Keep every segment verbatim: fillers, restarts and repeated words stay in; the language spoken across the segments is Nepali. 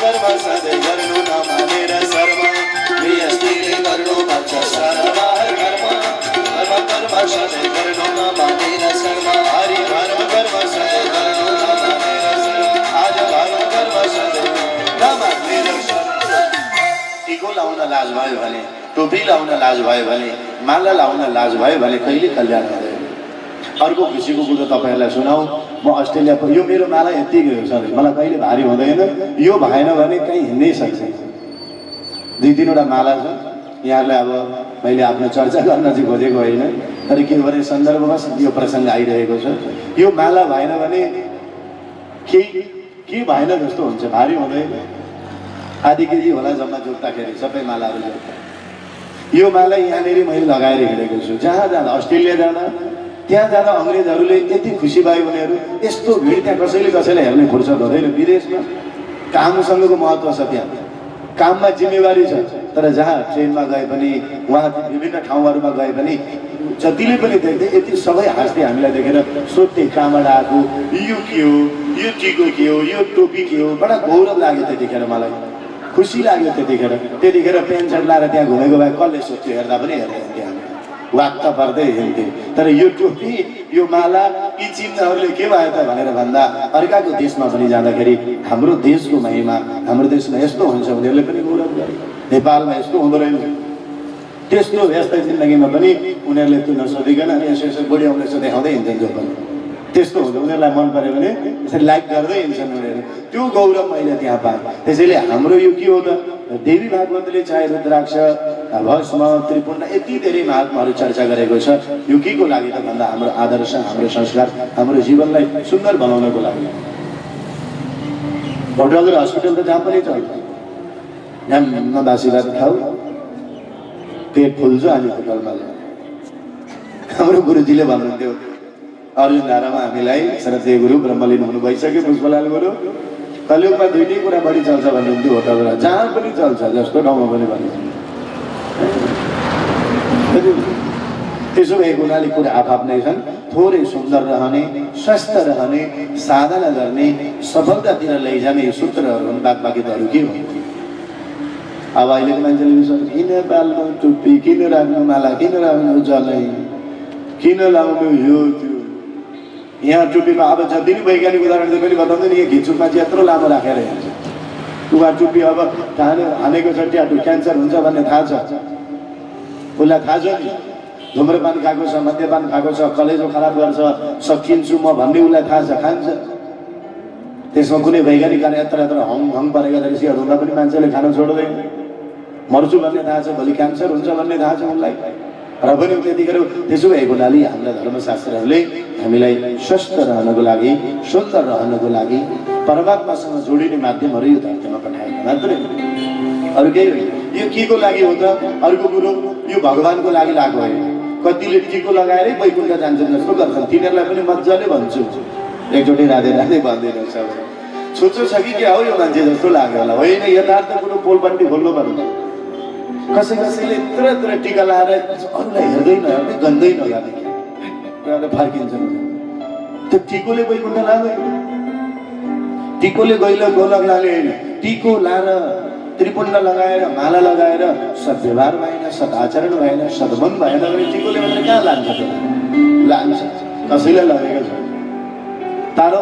कर्म सधैँ गर्नु नमानेर शर्म गृहस्थीले गर्नुपर्छ सरबार कर्म धर्म कर्म सधैँ गर्नु नमानेर शर्म हरि धर्म कर्म सधैँ गर्नु नमानेर शर्म आज धर्म कर्म सधैँ नमानेर शर्म। टिको लाउन लाज भयो भने, टोपी लाउन लाज भयो भने, माला लाउन लाज भयो भने कहिले कल्याण हुँदैन। अर्को खुसीको कुरो तपाईँहरूलाई सुनाऊ। म अस्ट्रेलियाको यो मेरो माला यत्तिकै हो सर, मलाई कहिले भारी हुँदैन। यो भएन भने कहीँ हिँड्नै सक्छ। दुई तिनवटा माला छ यहाँहरूलाई। अब मैले आफ्नो चर्चा गर्न चाहिँ खोजेको होइन, तर के भने सन्दर्भवश यो प्रसङ्ग आइरहेको छ। यो माला भएन भने केही के भएन जस्तो हुन्छ, भारी हुँदैन। आधी केजी होला जम्मा जोत्दाखेरि सबै मालाहरू जोत्दा। यो माला यहाँनिर मैले लगाएर हिँडेको छु। जहाँ जाँदा अस्ट्रेलिया जाँदा त्यहाँ जाँदा अङ्ग्रेजहरूले यति खुसी भयो उनीहरू। यस्तो भिड त्यहाँ कसैले कसैलाई हेर्ने फुर्सद हुँदैन। विदेशमा कामसँगको महत्त्व छ, त्यहाँ काममा जिम्मेवारी छ। तर जहाँ ट्रेनमा गए पनि, उहाँ विभिन्न ठाउँहरूमा गए पनि जतिले पनि देख्थे यति सबै हाँस्थे हामीलाई देखेर, सोध्थे कहाँबाट आएको, यो के हो, यो टिको के हो, यो टोपी के हो। बडा गौरव लाग्यो त्यतिखेर, मलाई खुसी लाग्यो त्यतिखेर। त्यतिखेर पेन्ट सर्ट लाएर त्यहाँ घुमेको भए कसले सोध्थ्यो, हेर्दा पनि हेर्दै त्यहाँ वाक्क पर्दै हिँड्थे। तर यो टोपी यो माला यी चिन्हहरूले के भयो त भनेर भन्दा अर्काको देशमा पनि जाँदाखेरि हाम्रो देशको महिमा, हाम्रो देशमा यस्तो हुन्छ उनीहरूले पनि गौरव गरे। नेपालमा यस्तो हुँदो रहेछ। त्यस्तो व्यस्त जिन्दगीमा पनि उनीहरूले त्यो नसोधिकन अनि यसो यसो बुढी आउँदैछ देखाउँदै हिँड्छन्। जो पनि त्यस्तो हुन्छ, उनीहरूलाई मन पऱ्यो भने यसरी लाइक गर्दै हिँड्छन् उनीहरू। त्यो गौरव मैले त्यहाँ पाएँ। त्यसैले हाम्रो यो के हो त, देवी भागवतले चाहे रुद्राक्ष, भस्म, त्रिपुण्ड यति धेरै महात्माहरू चर्चा गरेको छ। यो के को लागि त भन्दा हाम्रो आदर्श, हाम्रो संस्कार, हाम्रो जीवनलाई सुन्दर बनाउनको लागि। भोटरगर हस्पिटल त जहाँ पनि चल्छ, जहाँ बासीभात खाऊ, पेट फुल्छ अनि होटलमा। हाम्रो गुरुजीले भन्नुहुन्थ्यो अर्जुन धारामा हामीलाई, सरस्वती गुरु ब्रह्मलीन हुनु भइसक्यो, पुष्पलाल गुरु, कलियुगमा दुईटै कुरा बढी चल्छ भन्नुहुन्थ्यो होटलमा। जहाँ पनि चल्छ, जस्तो ठाउँमा पनि भनिन्छ। त्यसो भएको हुनाले कुरा आफआफ्नै छन्। थोरै सुन्दर रहने, स्वस्थ रहने, साधना गर्ने, सफलतातिर लैजाने सूत्रहरू हुन्। बात बाँकी त अरू के हो। अब अहिलेको मान्छेले किन बाल्नु टुप्पी, किन राख्नु माला, किन राख्नु जलै, किन लाउनु यो त्यो। यहाँ टुप्पीमा अब जति नै वैज्ञानिक उदाहरण पनि बताउँदै नि, यहाँ घिचुकमा चाहिँ यत्रो लामो राखेर हिँड्छ। उहाँ टुप्पी अब हाने हानेको छ, ट्याटु क्यान्सर हुन्छ भन्ने थाहा छ उसलाई, थाहा छ नि। धुम्रपान खाएको छ, मद्यपान खाएको छ, कलेजो खराब गर्छ, सकिन्छु म भन्ने उसलाई थाहा छ, खान्छ। त्यसमा कुनै वैज्ञानिक कारण यत्र यत्र हङ हङ परेका दृश्यहरू हुँदा पनि मान्छेले खान छोड्दैन। मर्छु भन्ने थाहा छ, भोलि क्यान्सर हुन्छ भन्ने थाहा छ उसलाई, र पनि त्यतिखेर। त्यसो भएको हुनाले हाम्रा धर्मशास्त्रहरूले हामीलाई स्वस्थ रहनको लागि, सुन्दर रहनको लागि परमात्मासँग जोडिने माध्यमहरू यो धर्तीमा पठाएका मात्रै, अरू केही होइन। यो के को लागि हो त? अर्को कुरो, यो भगवानको लागि लागु होइन। कतिले टिको लगाएरै वैकुण्ठ जान्छन् जस्तो गर्छन्। तिनीहरूलाई पनि मजाले भन्छु, एकचोटि राधे राधे भन्दैछ। सोचो छ कि क्या हो यो मान्छे जस्तो लाग्यो होला। होइन, यथार्थ कुरो पोलपट्टि खोल्नु पर्छ। कसै कसैले यत्र यत्र टिका लाएर अरूलाई हेर्दै नहेर्दै गन्दै नगाने फर्किन्छन्। त्यो टिकोले वैकुण्ठ लाँदैन, टिकोले गइलो गोलक लाने होइन। टिको लाएर, त्रिपुण्ड लगाएर, माला लगाएर सद्व्यवहार भएन, सदाचरण भएन, सद्मन भएन भने टिकोले मात्रै कहाँ लान्छ त? लान्छ, कसैलाई लगेको छ तर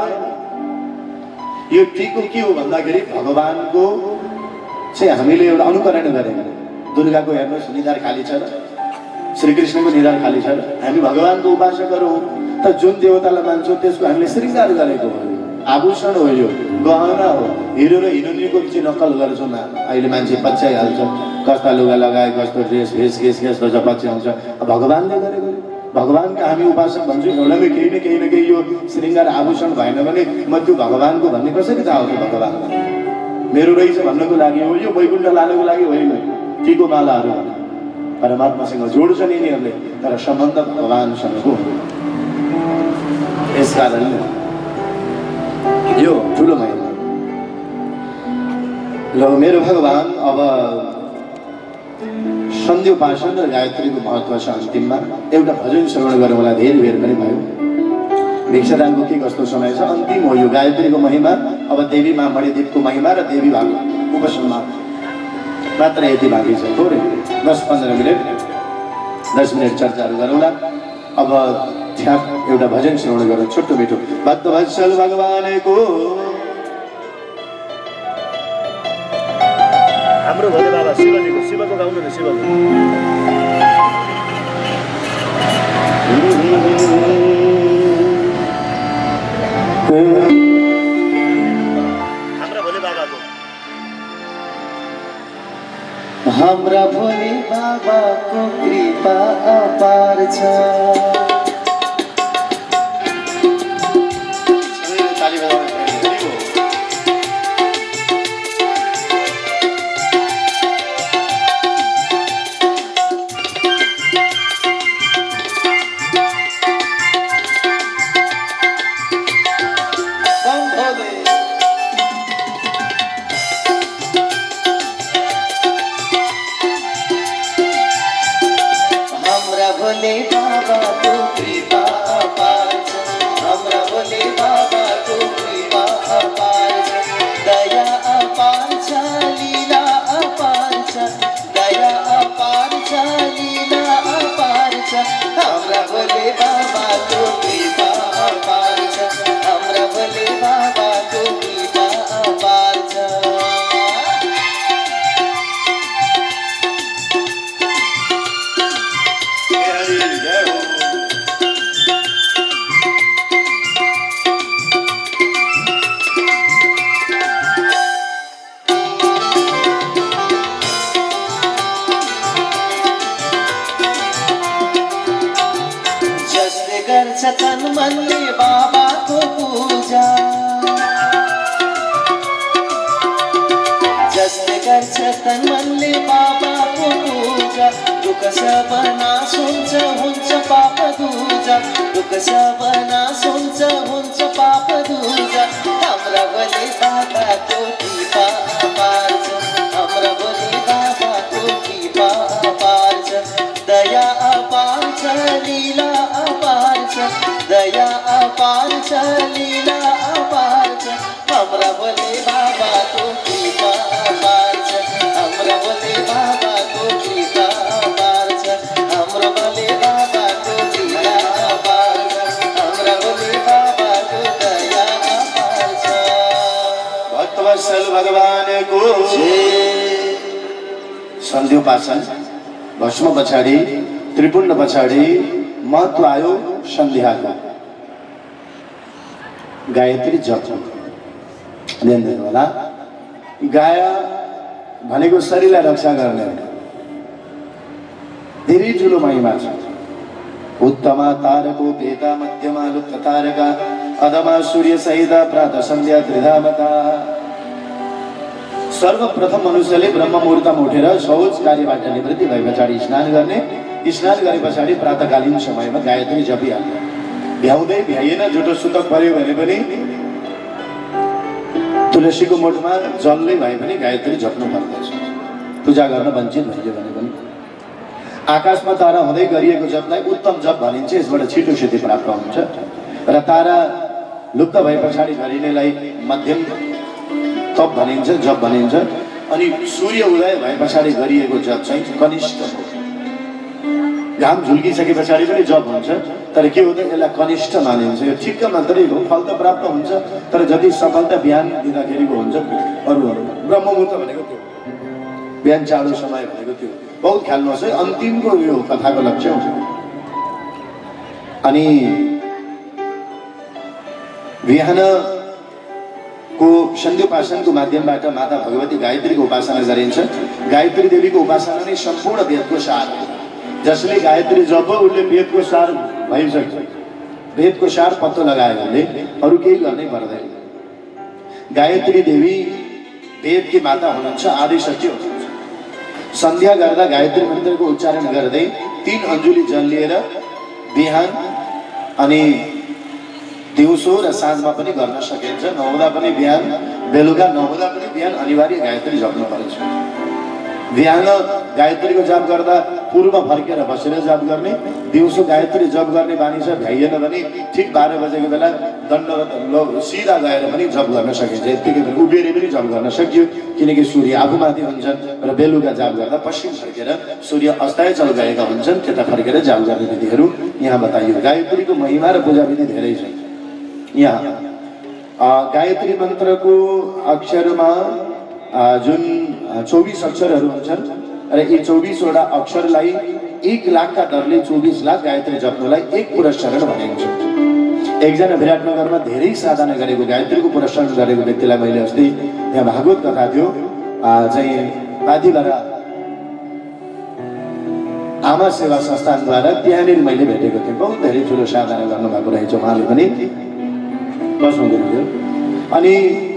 यो टिको के हो भन्दाखेरि भगवानको चाहिँ हामीले एउटा अनुकरण गरेको। दुर्गाको हेर्नुहोस् निधार खाली छ र श्रीकृष्णको निधार खाली छ र। हामी भगवानको उपासकहरू हौँ, तर जुन देवतालाई मान्छौँ त्यसको हामीले श्रृङ्गार गरेको हो। आभूषण हो, यो गहना हो। हिरो र हिरोइनको चाहिँ नक्कल गर्छौँ। अहिले मान्छे पछ्याइहाल्छ, कस्ता लुगा लगाए, कस्तो ड्रेस भेष केस कस्तो छ पछ्याउँछ। भगवानले गरेको, भगवानका हामी उपासक भन्छौँ। एउटामै केही न केही न केही यो श्रृङ्गार आभूषण भएन भने म त्यो भगवानको भन्ने कसरी थाहा हो? भगवान मेरो रहेछ भन्नको लागि हो, यो वैकुण्ठ लानको लागि होइन। टिको मालाहरू परमात्मासँग जोड्छन् यिनीहरूले, तर सम्बन्ध भगवानसँगको हो। यस कारणले यो ठुलो महिमा। ल मेरो भगवान, अब सन्ध्योपासन र गायत्रीको महत्त्व छ। अन्तिममा एउटा भजन श्रवण गरेर मलाई धेरै बेर पनि भयो। भिक्षादानको के कस्तो समय छ? अन्तिम हो यो गायत्रीको महिमा। अब देवी मा मणिदीपको महिमा र देवी भागवत उपसमाप्ति मात्र यति बाँकी छ थोरै दस पन्ध्र मिनट दस मिनट चर्चाहरू गरौँला। अब ठ्याक एउटा भजन श्रवण गरौँ छोटो मिठो। भक्तवत्सल भगवानको हाम्रो भोले बाबा शिवजीको शिवको गाउनु न शिवको हाम्रा भोले बाबाको हाम्रा भोले बाबाको कृपा अपार छ। तन मनले बाबाको पूजा जसले गर्छ तन मनले बाबाको पूजा दुःख सबना सुन्छ हुन्छ पाप दूजा दुःख सबना सुन्छ हुन्छ पाप दूजा हाम्रा भोले बाबाको कृपा अपार छ हाम्रा भोले बाबाको कृपा अपार छ दया अपार छ लीला अपार छ दया अपार छ लीला अपार छ हाम्रा भोले बाबाको कृपा अपार छ हाम्रा भोले बाबाको कृपा अपार छ हाम्रा भोले बाबाको लीला अपार छ हाम्रा भोले बाबाको दया अपार छ। भक्तवत्सल भगवानको सन्ध्योपासन भस्म पछाडि त्रिपुण्ड पछाडि महत्व आयो सन्ध्याको गायत्री जप ध्यान दिनु होला। गाया भनेको शरीरलाई रक्षा गर्ने धेरै ठुलो महिमा छ। उत्तमा तारको भेदा मध्यमा लुप्त तारका अधमा सूर्य सहित प्रातः सन्ध्या त्रिधामता। सर्वप्रथम मनुष्यले ब्रह्म मुहुर्तमा उठेर शौच कार्यबाट निवृत्ति भए पछाडि स्नान गर्ने स्नान गरे पछाडि प्रातःकालीन समयमा गायत्री जपिहाल्ने भ्याउँदै भ्याइएन झुटो सुतक पर्यो भने पनि तुलसीको मुठमा जलले भए पनि गायत्री जप्नु पर्दछ। पूजा गर्न वञ्चित भइयो भने पनि आकाशमा तारा हुँदै गरिएको जपलाई उत्तम जप भनिन्छ। यसबाट छिटो सिद्धि प्राप्त हुन्छ र तारा लुप्त भए पछाडि गरिनेलाई मध्यम तप भनिन्छ जप भनिन्छ। अनि सूर्य उदय भए पछाडि गरिएको जप चाहिँ कनिष्ठ हो। घाम झुल्किसके पछाडि पनि जप हुन्छ तर के हो त यसलाई कनिष्ठ मानिन्छ। यो ठिक्क मात्रै हो फल त प्राप्त हुन्छ तर जति सफलता बिहान दिँदाखेरिको हुन्छ अरू ब्रह्ममुहूर्त भनेको त्यो बिहान चाँडो समय भनेको त्यो बहुत ख्याल्नुहोस् है अन्तिमको यो कथाको लक्ष्य हुन्छ। अनि बिहानको सन्ध्योपासनको माध्यमबाट माता भगवती गायत्रीको उपासना गरिन्छ। गायत्री देवीको उपासना नै सम्पूर्ण वेदको सार हो। जसले गायत्री जप उसले वेदको सार भइसक्छ। वेदको सार पत्तो लगायो भने अरू केही गर्नै पर्दैन। गायत्री देवी वेदकी माता हुनुहुन्छ आदिशक्ति हुनुहुन्छ। सन्ध्या गर्दा गायत्री मन्त्रको उच्चारण गर्दै तीन अन्जुली जल लिएर बिहान अनि दिउँसो र साँझमा पनि गर्न सकिन्छ। नहुँदा पनि बिहान बेलुका नहुँदा पनि बिहान अनिवार्य गायत्री जप्नु पर्छ। बिहान गायत्रीको जाप गर्दा पूर्व फर्केर बसेर जप गर्ने, दिउँसो गायत्री जप गर्ने बानी छ, भ्याइएन भने ठिक बाह्र बजेको बेला दण्ड सिधा गएर पनि जप गर्न सकिन्छ। यत्तिकै पनि उभिएर पनि जप गर्न सकियो, किनकि सूर्य आफूमाथि हुन्छन् र बेलुका जप गर्दा पश्चिम फर्केर सूर्य अस्तायचल गएका हुन्छन्, त्यता फर्केर जप गर्ने विधिहरू यहाँ बताइयो। गायत्रीको महिमा र पूजा विधि धेरै छ। यहाँ गायत्री मन्त्रको अक्षरमा जुन चौबिस अक्षरहरू हुन्छन् र यी चौबिसवटा अक्षरलाई एक लाखका दरले चौबिस लाख गायत्री जप्नुलाई एक पुरस्चरण भनिन्छ। एकजना विराटनगरमा धेरै साधना गरेको गायत्रीको पुरस्चरण गरेको व्यक्तिलाई मैले अस्ति यहाँ भागवत कथा थियो चाहिँ माथिबाट आमा सेवा संस्थानद्वारा त्यहाँनिर मैले भेटेको थिएँ। बहुत धेरै ठुलो साधना गर्नुभएको रहेछ उहाँले पनि, बस्नुहुँदैन। अनि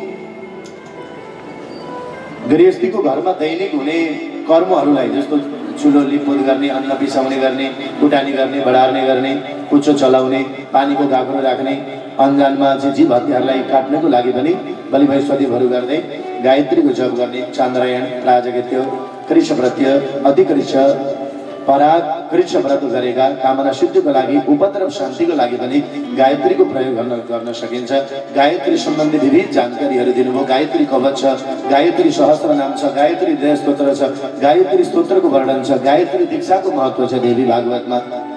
गृहस्थीको घरमा दैनिक हुने कर्महरूलाई जस्तो चुलो लिपोत गर्ने, अन्न पिसाउने गर्ने, कुटानी गर्ने, बढार्ने गर्ने, कुचो चलाउने, पानीको गाग्रो राख्ने, अनजानमा चाहिँ जीव हत्याहरूलाई काट्नको लागि पनि बलि वैश्वदेवहरू गर्दै गायत्रीको जप गर्ने। चान्द्रायण, प्राजगत्य, कृष्णव्रत्य, अधिकृष्ण, पराग, कृष्ण व्रत गरेका कामना सिद्धिको लागि, उपद्रव शान्तिको लागि पनि गायत्रीको प्रयोग गर्न गर्न सकिन्छ। गायत्री सम्बन्धी विविध जानकारीहरू दिनुभयो। गायत्री कवच छ, गायत्री सहस्त्र नाम छ, गायत्री दया स्तोत्र छ, गायत्री स्तोत्रको वर्णन छ, गायत्री दीक्षाको महत्त्व छ देवी भागवतमा।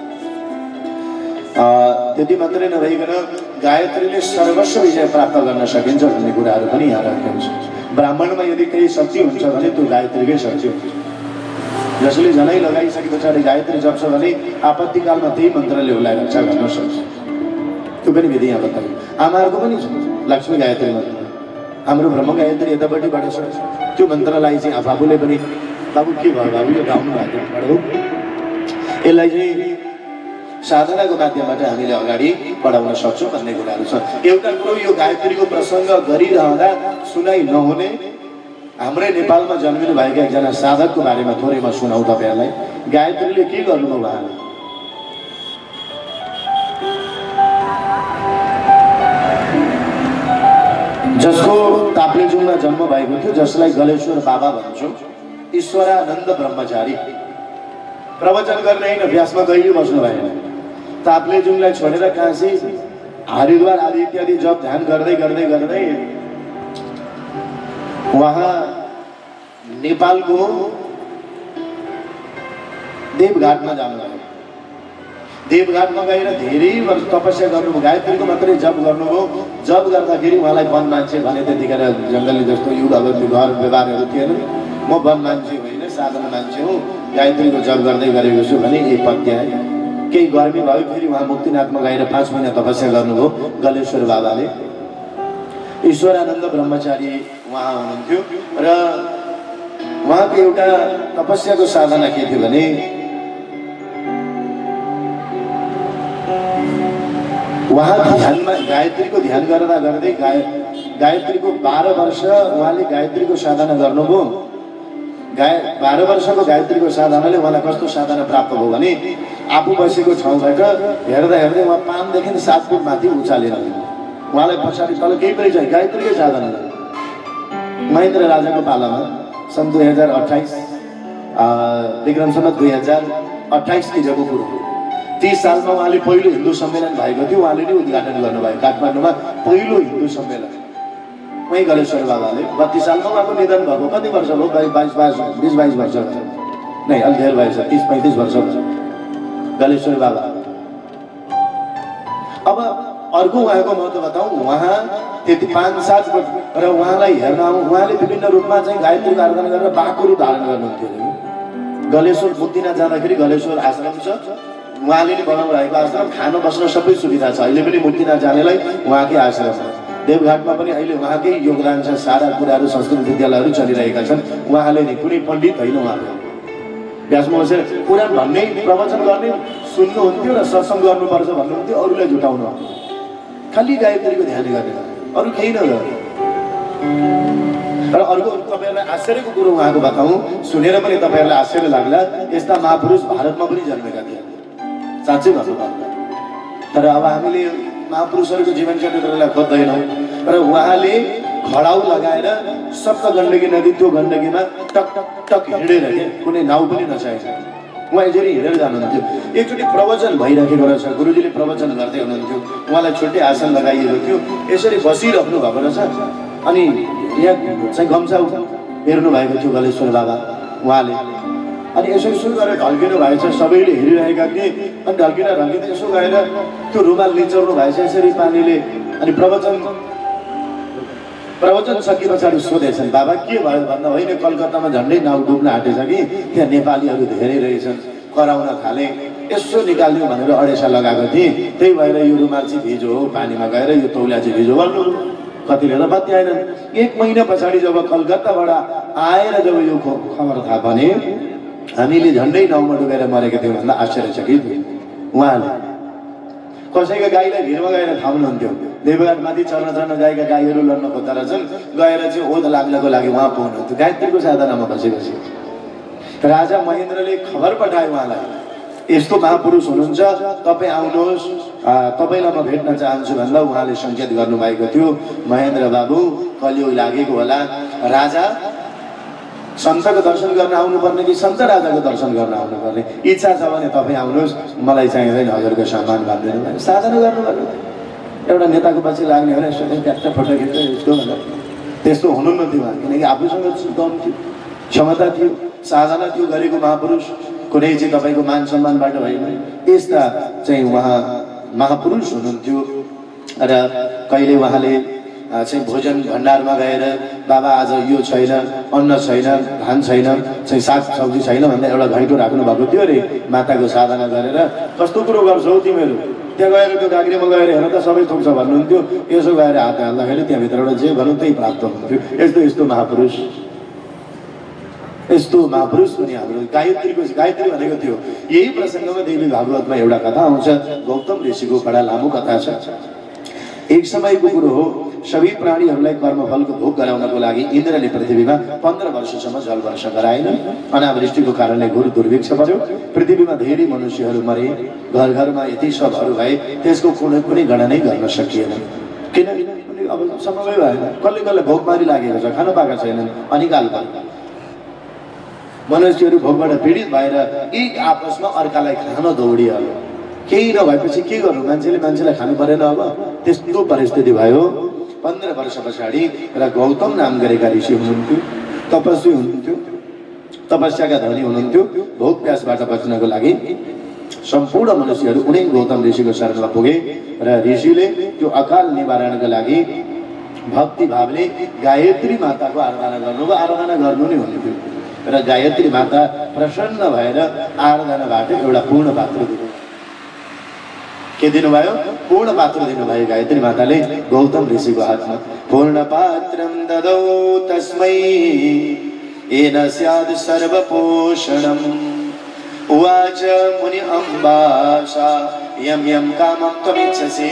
त्यति मात्रै नभइकन गायत्रीले सर्वस्व विजय प्राप्त गर्न सकिन्छ भन्ने कुराहरू पनि यहाँ राखेको छ। ब्राह्मणमा यदि केही शक्ति हुन्छ भने त्यो गायत्रीकै शक्ति हुन्छ। जसले जनै लगाइसके पछाडि गायत्री जप्छ भने आपत्तिकालमा त्यही मन्त्रले उसलाई रक्षा गर्न सक्छ। त्यो पनि विधि यहाँ बताइयो। आमाहरूको पनि छ लक्ष्मी गायत्री मन्त्र, हाम्रो ब्रह्म गायत्री यतापट्टिबाट छ। त्यो मन्त्रलाई चाहिँ आफूले पनि बाबु के भयो बाबु यो गाउनु भएको यसलाई चाहिँ साधनाको माध्यमबाट हामीले अगाडि बढाउन सक्छौँ भन्ने कुराहरू छ। एउटा कुरो यो गायत्रीको प्रसङ्ग गरिरहँदा सुनाइ नहुने हाम्रै नेपालमा जन्मिनु भएका एकजना साधकको बारेमा थोरै म सुनाउँ तपाईँहरूलाई। गायत्रीले के गर्नुभयो उहाँले? जसको ताप्लेजुङमा जन्म भएको थियो, जसलाई गलेश्वर बाबा भन्छौँ, ईश्वरानन्द ब्रह्मचारी, प्रवचन गर्ने होइन, व्यासमा कहिले बस्नु भएन। ताप्लेजुङलाई छोडेर काशी, हरिद्वार आदि इत्यादि जप ध्यान गर्दै गर्दै गर्दै वहाँ नेपालको देवघाटमा जानुभयो। देवघाटमा गएर धेरै वर्ष तपस्या गर्नुभयो, गायत्रीको मात्रै जप गर्नुभयो। जप गर्दाखेरि उहाँलाई वन मान्छे भने, त्यतिखेर जङ्गली जस्तो युग अब त्यो घर व्यवहारहरू थिएन। म वन मान्छे होइन, साधारण मान्छे हो, गायत्रीको जप गर्दै गरेको छु भने एक पत्या आयो। केही गर्मी भयो, फेरि उहाँ मुक्तिनाथमा गएर पाँच महिना तपस्या गर्नुभयो गलेश्वर बाबाले। ईश्वरानन्द ब्रह्मचारी उहाँ हुनुहुन्थ्यो र उहाँको एउटा तपस्याको साधना के थियो भने उहाँ ध्यानमा गायत्रीको ध्यान गर्दा गर्दै गाय गायत्रीको बाह्र वर्ष उहाँले गायत्रीको साधना गर्नुभयो। गाय बाह्र वर्षको गायत्रीको साधनाले उहाँलाई कस्तो साधना प्राप्त भयो भने आफू बसेको ठाउँबाट हेर्दा हेर्दै उहाँ पाँचदेखि सात फुट माथि उचालेर उहाँलाई पछाडि तल केही पनि चाहिँ गायत्रीकै साधना। महेन्द्र राजाको पालामा सन् दुई हजार अठाइस विक्रमसम्म दुई हजार अठाइसतिरको कुरो। तीस सालमा उहाँले पहिलो हिन्दू सम्मेलन भएको थियो, उहाँले नै उद्घाटन गर्नुभयो काठमाडौँमा पहिलो हिन्दू सम्मेलन। उहीँ गलेश्वर बाबाले बत्तीस सालमा उहाँको निधन भएको। कति वर्ष भयो? बाइस बाइस बिस बाइस वर्ष भयो, नै अलि धेरै भएछ, तिस पैँतिस वर्ष भयो गलेश्वर बाबा। अब अर्को उहाँको महत्त्व बताउँ, उहाँ त्यति पाँच सात र उहाँलाई हेर्न उहाँले विभिन्न रूपमा चाहिँ गायत्रीको आराधना गरेर बाघको रूप धारण गर्नुहुन्थ्यो। गलेश्वर मुक्तिनाथ जाँदाखेरि गलेश्वर आश्रम छ, उहाँले नै बनाउनु भएको आश्रम, खान बस्न सबै सुविधा छ। अहिले पनि मुक्तिनाथ जानेलाई उहाँकै आश्रम छ। देवघाटमा पनि अहिले उहाँकै योगदान छ, सारा कुराहरू संस्कृत विद्यालयहरू चलिरहेका छन्। उहाँले नै कुनै पण्डित होइन, उहाँले व्यासमा बसेर पुराण भन्ने, प्रवचन गर्ने सुन्नुहुन्थ्यो र सत्सङ्ग गर्नुपर्छ भन्नुहुन्थ्यो, अरूलाई जुटाउनु, खालि गायत्रीको ध्यान गर्ने, अरू केही नगर्ने। र अर्को तपाईँहरूलाई आश्चर्यको कुरो उहाँको बताउँ, सुनेर पनि तपाईँहरूलाई आश्चर्य लाग्ला, यस्ता महापुरुष भारतमा पनि जन्मेका थिए, साँच्चै भन्नुपर्दा। तर अब हामीले महापुरुषहरूको जीवन चरित्रलाई खोज्दैनौँ र उहाँले खडाउ लगाएर सप्त गण्डकी नदी, त्यो गण्डकीमा टक टक टक हिँडेर के कुनै नाउ पनि नचाहेको उहाँ यसरी हिँडेर जानुहुन्थ्यो। एकचोटि प्रवचन भइराखेको रहेछ, गुरुजीले प्रवचन गर्दै हुनुहुन्थ्यो, उहाँलाई छुट्टै आसन लगाइएको थियो, यसरी बसिराख्नु भएको रहेछ। अनि यहाँ चाहिँ गम्छा हेर्नु भएको थियो गलेश्वर बाबा उहाँले। अनि यसरी सुरु गरेर ढल्किनु भएछ, सबैले हेरिरहेका थिए। अनि ढल्किँदा ढल्किँदै यसो गएर त्यो रुमाल निचोर्नु भएछ यसरी पानीले। अनि प्रवचन प्रवचन सकि पछाडि सोधेछन्, बाबा के भयो भन्दा होइन, कलकत्तामा झन्डै नाउ डुब्न आँटेछ कि त्यहाँ नेपालीहरू धेरै रहेछन्, कराउन थाले, यसो निकालिदिउँ भनेर अडेसा लगाएको थिएँ, त्यही भएर यो रुमाल चाहिँ भिजो हो, पानीमा गएर यो तौलिया चाहिँ भिजो भन्नु। कतिले त बत्याएनन्। एक महिना पछाडि जब कलकत्ताबाट आएर जब यो खबर थाहा भने हामीले झन्डै नाउमा डुबेर मरेको थियौँ भन्दा आश्चर्यचकित उहाँले। कसैको गाईलाई भिरमा गएर थाम्नुहुन्थ्यो, देवघाटमाथि चर्न चर्न गएका गाईहरू लड्न खोज्दा रहेछन्, गएर चाहिँ ओत लाग्नको लागि उहाँ पुग्नुहुन्थ्यो गायत्रीको साधनामा बसी बसी। राजा महेन्द्रले खबर पठाए उहाँलाई, यस्तो महापुरुष हुनुहुन्छ, तपाईँ आउनुहोस्, तपाईँलाई म भेट्न चाहन्छु भन्दा उहाँले सङ्केत गर्नुभएको थियो, महेन्द्र बाबु कलियुग लागेको होला, राजा सन्तको दर्शन गर्न आउनुपर्ने कि सन्त राजाको दर्शन गर्न आउनुपर्ने, इच्छा छ भने तपाईँ आउनुहोस्, मलाई चाहिँदैन हजुरको सम्मान गरिदिनु भयो। साधना गर्नुभएको एउटा नेताको पछि लाग्ने हो र यसो ट्याक्टा फोटो खिच्छ यस्तो भनेर, त्यस्तो हुनुहुन्न थियो उहाँ, किनकि आफूसँग दम थियो, क्षमता थियो, साधना थियो गरेको महापुरुष, कुनै चाहिँ तपाईँको मान सम्मानबाट होइन, यस्ता चाहिँ उहाँ महापुरुष हुनुहुन्थ्यो। र कहिले उहाँले चाहिँ भोजन भण्डारमा गएर बाबा आज यो छैन, अन्न छैन, धान छैन, चाहिँ साग सब्जी छैन भन्दा एउटा घैँटो राख्नु भएको थियो अरे, माताको साधना गरेर कस्तो कुरो गर्छौ तिमीहरू, त्यहाँ गएर त्यो गाग्रीमा गएर हेर त सबै थोक्छ भन्नुहुन्थ्यो, यसो गएर हात हाल्दाखेरि त्यहाँभित्रबाट जे भनौँ त्यही प्राप्त हुन्थ्यो। यस्तो यस्तो महापुरुष, यस्तो महापुरुष पनि हाम्रो गायत्रीको गायत्री भनेको थियो। यही प्रसङ्गमा देवी भागवतमा एउटा कथा आउँछ, गौतम ऋषिको बडा लामो कथा छ। एक समयको कुरो हो, सबै प्राणीहरूलाई कर्मफलको भोग गराउनको लागि इन्द्रले पृथ्वीमा पन्ध्र वर्षसम्म जल वर्षा गराएन। अनावृष्टिको कारणले घोर दुर्भिक्ष पर्यो, पृथ्वीमा धेरै मनुष्यहरू मरे, घर घरमा यति सबहरू भए त्यसको कुनै कुनै गणनै गर्न सकिएन। किनभने अब समय भएन, कसले कसले भोकमारी लागेको छ, खान पाएका छैनन्, अनिकाल भयो। मनुष्यहरू भोकबाट पीडित भएर एक आपसमा अर्कालाई खान दौडिहाल्यो। केही नभएपछि के गर्नु, मान्छेले मान्छेलाई खानु परेन। अब त्यस्तो परिस्थिति भयो। पन्ध्र वर्ष पछाडि र गौतम नाम गरेका ऋषि हुनुहुन्थ्यो, तपस्वी हुनुहुन्थ्यो, तपस्याका धनी हुनुहुन्थ्यो। भोक प्यासबाट बच्नको लागि सम्पूर्ण मनुष्यहरू उनै गौतम ऋषिको शरणमा पुगे र ऋषिले त्यो अकाल निवारणको लागि भक्ति भावले गायत्री माताको आराधना गर्नुभयो। आराधना गर्नु नै हुन्थ्यो र गायत्री माता प्रसन्न भएर आराधनाबाट एउटा पूर्ण पात्र दिनु के दिनुभयो, पूर्ण पात्र दिनुभयो गायत्री माताले गौतम ऋषिको हातमा। पूर्ण पात्रम ददौ तस्मै येन स्याद् सर्वपोषणम् उवाच मुनि अम्बासा यम यम कामं त्वमिच्छसि।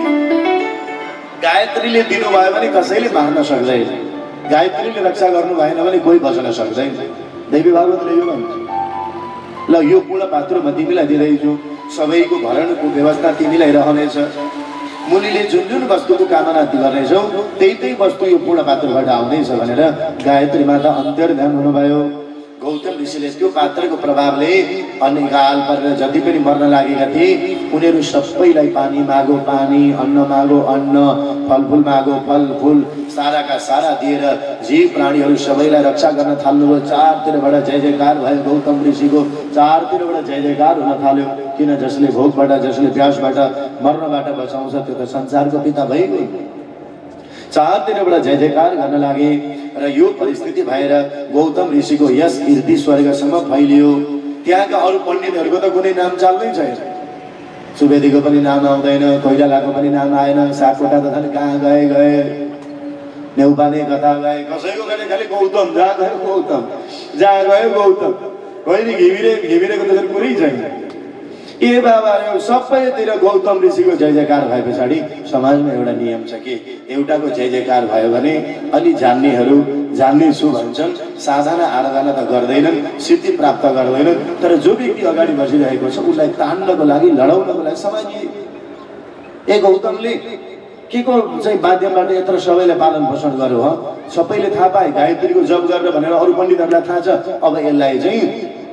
गायत्रीले दिनुभयो भने कसैले मार्न सक्दैन, गायत्रीले रक्षा गर्नु भएन भने कोही बच्न सक्दैन। देवी भागवतले यो भन्छ, ल यो पूर्ण पात्र म तिमीलाई दिँदैछु, सबैको भरणको व्यवस्था तिमीलाई रहनेछ। मुनिले जुन जुन वस्तुको कामना गर्नेछौ त्यही त्यही वस्तु यो पूर्ण पात्रबाट आउनेछ भनेर गायत्री माता अन्तर्ध्यान हुनुभयो। गौतम ऋषिले त्यो पात्रको प्रभावले अनिकाल परेर जति पनि मर्न लागेका थिए उनीहरू सबैलाई पानी मागो पानी, अन्न मागो अन्न, फलफुल मागो फलफुल, साराका सारा दिएर जीव प्राणीहरू सबैलाई रक्षा गर्न थाल्नुभयो। चारतिरबाट जय जयकार भयो गौतम ऋषिको, चारतिरबाट जय जयकार हुन थाल्यो। किन जसले भोकबाट, जसले प्यासबाट, मर्नबाट बचाउँछ त्यो त संसारको पिता भइगयो। चारतिरबाट जय जयकार गर्न लागे र यो परिस्थिति भएर गौतम ऋषिको यस कीर्ति स्वर्गसम्म फैलियो। त्यहाँका अरू पण्डितहरूको त कुनै नाम चाल्नै छैन, सुवेदीको पनि नाम आउँदैन, कोइरालाको पनि नाम आएन, सापकोटा त खालि कहाँ गए गए, नेउपाने कता गए, कसैको गए खालि गौतम, जहाँ गयो गौतम, जहाँ गयो गौतम, कहिले घिमिरे घिमिरेको त कुरै छैन। ए बाबा सबैतिर गौतम ऋषिको जय जयकार भए पछाडि समाजमा एउटा नियम छ कि एउटाको जय जयकार भयो भने अलि जान्नेहरू जान्नेछु भन्छन्, साधना आराधना त गर्दैनन्, सिद्धि प्राप्त गर्दैनन्, तर जो व्यक्ति अगाडि बसिरहेको छ उसलाई तान्नको लागि, लडाउनको लागि समय दिए। ए गौतमले के को चाहिँ माध्यमबाट यत्र सबैलाई पालन पोषण गर्यो हो, सबैले थाहा पाए गायत्रीको जप गरेर भनेर अरू पण्डितहरूलाई थाहा छ। अब यसलाई चाहिँ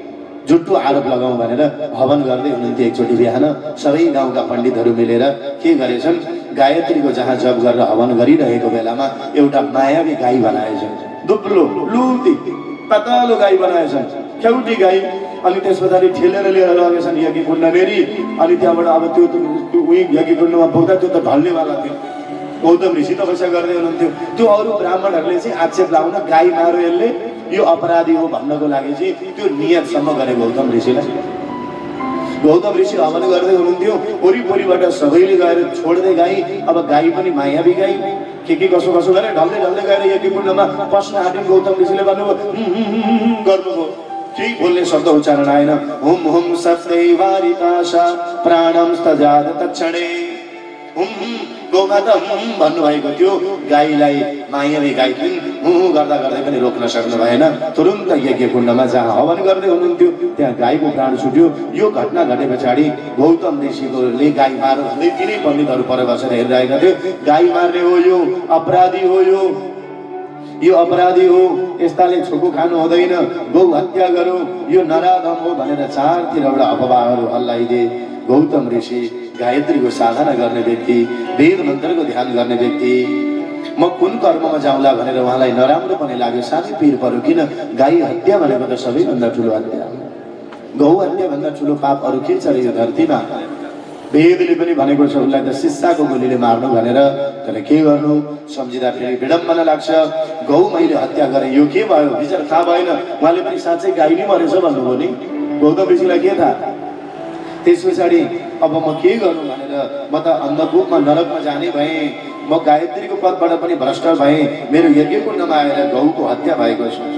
जुट्टो आरोप लगाउँ भनेर हवन गर्दै हुनुहुन्थ्यो एकचोटि बिहान सबै गाउँका पण्डितहरू मिलेर के गरेछन् गायत्रीको जहाँ जप गरेर हवन गरिरहेको बेलामा एउटा मायावी गाई बनाएछन् दुब्लो लुती पातलो गाई बनाएछन् खेउटी गाई अनि त्यस पछाडि ठेलेर लिएर लगेछन् यज्ञ कुण्डनेरी अनि त्यहाँबाट अब त्यो उही यज्ञ कुण्डमा पुग्दा त्यो त ढल्नेवाला थियो गौतम ऋषि तपस्या गर्दै हुनुहुन्थ्यो त्यो अरू ब्राह्मणहरूले चाहिँ आक्षेप लाउन गाई मारो यसले यो अपराधी हो भन्नको लागि चाहिँ त्यो नियतसम्म गरे गौतम ऋषिलाई गौतम ऋषि हवन गर्दै हुनुहुन्थ्यो वरिपरिबाट सबैले गएर छोड्दै गाई अब गाई पनि मायावी गाई के के कसो कसो गरे ढल्दै ढल्दै गएर यज्ञ कुण्डमा पस्न आँट्यो गौतम ऋषिले भन्नुभयो गर्नुभयो केही बोल्ने शब्द उच्चारण आएन हुम हुम सत्यैवारिताशा प्राणम स्तजाद तक्षणे हुम हुम गौमाता हुम भन्नुभएको थियो गाईलाई मायावी गाई पनि हुँ गर्दा गर्दै पनि रोक्न सक्नु भएन तुरुन्त यज्ञ कुण्डमा जहाँ हवन गर्दै हुनुहुन्थ्यो त्यहाँ गाईको प्राण छुट्यो यो घटना घटे पछाडि गौतम ऋषिकोले गाई मार भन्दै तिनै पण्डितहरू पर बसेर हेरिरहेका थिए गाई मार्ने हो यो अपराधी हो यो यो अपराधी हो यस्ताले छोको खानु हुँदैन गौ हत्या गरौँ यो नराधम हो भनेर चारतिरबाट अफवाहहरू हल्लाइदिए गौतम ऋषि गायत्रीको साधना गर्ने व्यक्ति वेद मन्त्रको ध्यान गर्ने व्यक्ति म कुन कर्ममा जाउँला भनेर उहाँलाई नराम्रो पनि लाग्यो साथै पीर पर्यो किन गाई हत्या भनेको त सबैभन्दा ठुलो हत्या गौ हत्या भन्दा ठुलो पाप अरू के छ यो धरतीमा वेदले पनि भनेको छ उसलाई त शिष्टाको गोलीले मार्नु भनेर तर के गर्नु सम्झिँदा फेरि विडम्बना लाग्छ गौ मैले हत्या गरेँ यो के भयो विचार थाहा भएन उहाँले पनि साँच्चै गाई नै मरेछ भन्नुभयो नि गौतम ऋषिलाई के थाहा त्यस पछाडि अब म के गर्नु भनेर म त अन्धकूपमा नरकमा जाने भएँ म गायत्रीको पदबाट पनि भ्रष्ट भएँ मेरो यज्ञ कुण्डमा आएर गौको हत्या भएको छ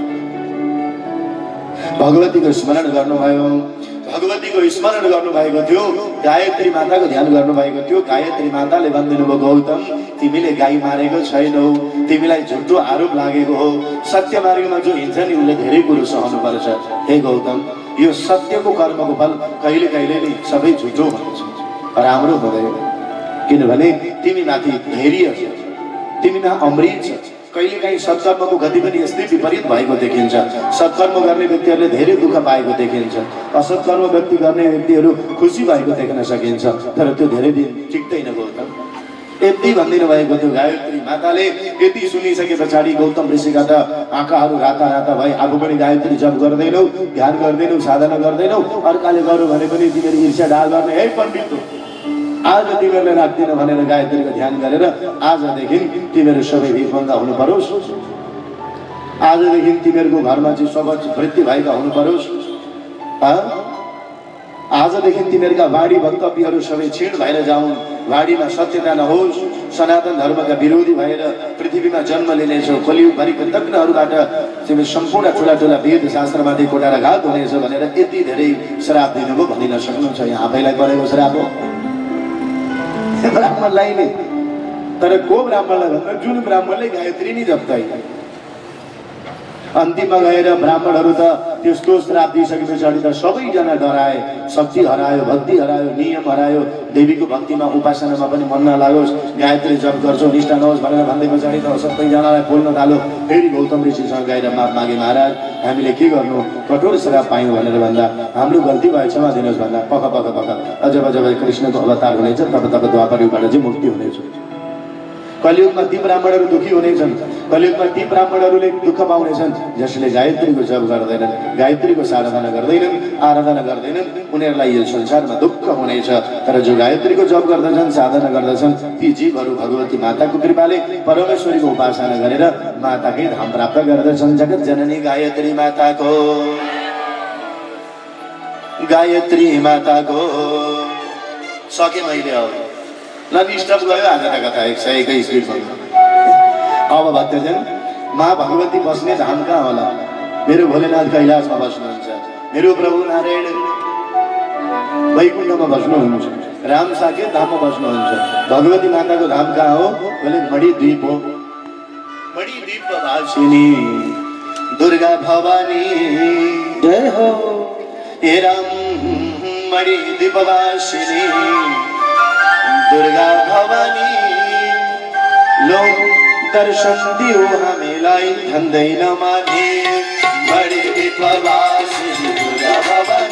भगवतीको स्मरण गर्नुभयो भगवतीको स्मरण गर्नुभएको थियो गायत्री माताको ध्यान गर्नुभएको थियो गायत्री माताले भनिदिनु भयो गौतम तिमीले गाई मारेको छैनौ तिमीलाई झुटो आरोप लागेको हो सत्य मार्गमा जो हिँड्छ नि उसले धेरै कुरो सहनु पर्छ हे गौतम यो सत्यको कर्मको फल कहिले कहिले नै सबै झुटो हुन्छ राम्रो हुँदैन किनभने तिमी माथि धैर्य छ तिमीमा अमृत छ कहिलेकाहीँ सत्कर्मको गति पनि यस्तै विपरीत भएको देखिन्छ सत्कर्म गर्ने व्यक्तिहरूले धेरै दुःख पाएको देखिन्छ असत्कर्म व्यक्ति गर्ने व्यक्तिहरू खुसी भएको देख्न सकिन्छ तर त्यो धेरै दिन टिक्दैन गौतम यति भनिदिनु भएको थियो गायत्री माताले यति सुनिसके पछाडि गौतम ऋषिका त आँखाहरू राता राता भए आफू पनि गायत्री जप गर्दैनौ ध्यान गर्दैनौ साधना गर्दैनौ अर्काले गर्यो भने पनि तिमीहरू ईर्ष्या ढाल गर्ने है पण्डित आज तिमीहरूले राख्दिन भनेर गायत्रीको ध्यान गरेर आजदेखि तिमीहरू सबै भिखमङ्गा हुनु परोस् आजदेखि तिमीहरूको घरमा चाहिँ सबज वृद्धि भएका हुनु परोस् आजदेखि तिमीहरूका वाणी वक्तव्यहरू सबै क्षीण भएर जाउन् वाणीमा सत्यता नहोस् सनातन धर्मका विरोधी भएर पृथ्वीमा जन्म लिनेछौ कलियुगभरिको दग्नहरूबाट तिमी सम्पूर्ण ठुला ठुला वेद शास्त्रमाथि कोटाराघात हुनेछ भनेर यति धेरै श्राप दिनुभयो भनिन सक्नुहुन्छ यहाँ आफैलाई परेको श्राप हो ब्राह्मणलाई नै तर को ब्राह्मणलाई भन्दा जुन ब्राह्मणले गायत्री नै जप्दै अन्तिममा गएर ब्राह्मणहरू त त्यस्तो श्राप दिइसके पछाडि त सबैजना डराए शक्ति हरायो भक्ति हरायो नियम हरायो देवीको भक्तिमा उपासनामा पनि मन नलागोस् गायत्री जप गर्छौ निष्ठा नहोस् भनेर भन्दै पछाडि त सबैजनालाई बोल्न थाल्यो फेरि गौतम ऋषिसँग गएर माफ मागे महाराज हामीले के गर्नु कठोर श्राप पायौँ भनेर भन्दा हाम्रो गल्ती भयो क्षमा दिनुहोस् भन्दा पख पख पख अजब जब कृष्णको अवतार हुनेछ तब तब द्वापर युगबाट चाहिँ मुक्ति हुनेछ कलियुगमा ती ब्राह्मणहरू दुखी हुनेछन् कलियुगमा ती ब्राह्मणहरूले दुःख पाउनेछन् जसले गायत्रीको जप गर्दैनन् गायत्रीको साधना गर्दैनन् आराधना गर्दैनन् उनीहरूलाई यो संसारमा दुःख हुनेछ तर जो गायत्रीको जप गर्दछन् साधना गर्दछन् ती जीवहरू भगवती माताको कृपाले परमेश्वरीको उपासना गरेर माताकै धाम प्राप्त गर्दछन् जगत जननी गायत्री माताको गायत्री माताको सके मैले अब ल डिस्टर्ब गयो आजका कथा एक सय एकै स्पिडमा अब भक्तजन माँ भगवती बस्ने धाम कहाँ होला मेरो भोलेनाथ कैलाशमा बस्नुहुन्छ मेरो प्रभु नारायण वैकुण्ठमा बस्नुहुन्छ राम साकेत धाममा बस्नुहुन्छ भगवती माताको धाम कहाँ हो भने मणिद्वीप हो मणिद्वीप वासिनी दुर्गा भवानी जय हो हे राम मणिद्वीप वासिनी दुर्गा भवानी लो दर्शन दियो हामीलाई भन्दैन माने मणिद्वीप वासिनी दुर्गा भवानी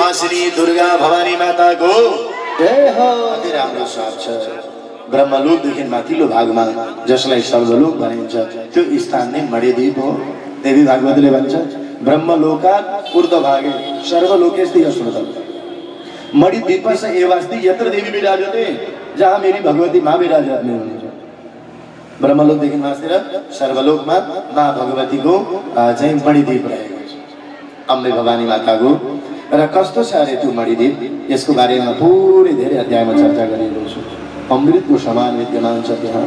उमासिनी दुर्गा भवानी माताको जय हो। अति राम्रो साथ छ। ब्रह्मलोकदेखि माथिल्लो भागमा जसलाई सर्वलोक भनिन्छ त्यो स्थान नै मणिद्वीप हो। देवी भागवतले भन्छ ब्रह्मलोकात् ऊर्ध्वभागे सर्वलोकेस्ति अस्मृतम् मणिद्वीपस्य एवास्ति यत्र देवी विराजते, जहाँ मेरी भगवती माँ विराजने हुनुहुन्छ। ब्रह्मलोकदेखि माथिर सर्वलोकमा माँ भगवतीको चाहिँ मणिद्वीप रहेको छ, अम्बे भवानी माताको। र कस्तो छ अरे त्यो मणिद्वीप, यसको बारेमा पुरै धेरै अध्यायमा चर्चा गरिएको छ। अमृतको समान विद्यमान छ त्यहाँ।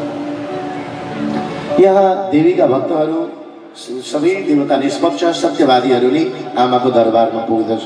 यहाँ देवीका भक्तहरू सबै देवता निष्पक्ष सत्यवादीहरूले आमाको दरबारमा पुग्दछ।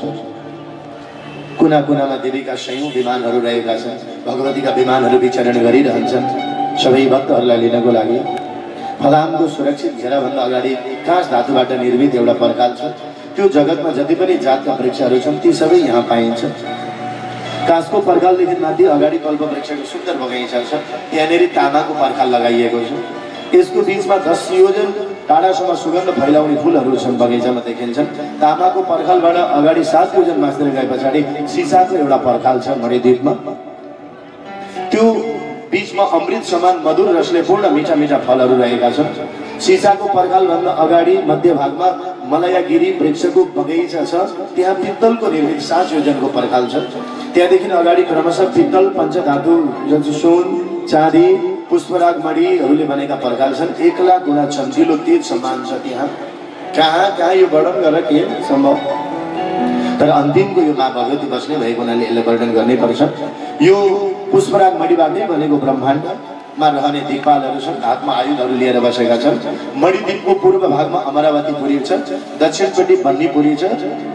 कुना कुनामा देवीका सयौं विमानहरू रहेका छन्। भगवतीका विमानहरू विचरण गरिरहन्छन् सबै भक्तहरूलाई लिनको लागि। फलामको सुरक्षित घेराभन्दा अगाडि काँस धातुबाट निर्मित एउटा पर्खाल छ। त्यो जगतमा जति पनि जातका वृक्षहरू छन् ती सबै यहाँ पाइन्छ। काँसको पर्खालदेखि माथि अगाडि कल्प वृक्षको सुन्दर बगैँचा छ। त्यहाँनिर तामाको पर्खाल लगाइएको छ। यसको बीचमा दस योजन टाढासम्म सुगन्ध फैलाउने फुलहरू छन्, बगैँचामा देखिन्छन्। तामाको पर्खालबाट अगाडि सात योजन मास्तिर गए पछाडि सिसाको एउटा पर्खाल छ मणिद्वीपमा। त्यो बीचमा अमृत समान मधुर रसले पूर्ण मिठा मिठा फलहरू रहेका छन्। सिसाको पर्खालभन्दा अगाडि मध्य भागमा मलयागिरी वृक्षको बगैँचा छ। त्यहाँ पित्तलको निर्मित सात योजनको पर्खाल छ। त्यहाँदेखि अगाडि क्रमशः पित्तल, पञ्चधातु, सुन, चाँदी, पुष्पराग मणिहरूले बनेका पर्खाल छन्। एक लाख गुणा चम्किलो तेज समान छ त्यहाँ। कहाँ कहाँ यो वर्णन गरेर के सम्भव, तर अन्तिमको यो माँ भगवती बस्ने भएको हुनाले यसलाई वर्णन गर्नै पर्छ। यो पुष्पराग मणिबाटै बनेको ब्रह्माण्डमा रहने दिक्पालहरू छन्, हातमा आयुधहरू लिएर बसेका छन्। मणिद्वीपको पूर्व भागमा अमरावतीपुरी छ, दक्षिणपट्टि बन्नीपुरी छ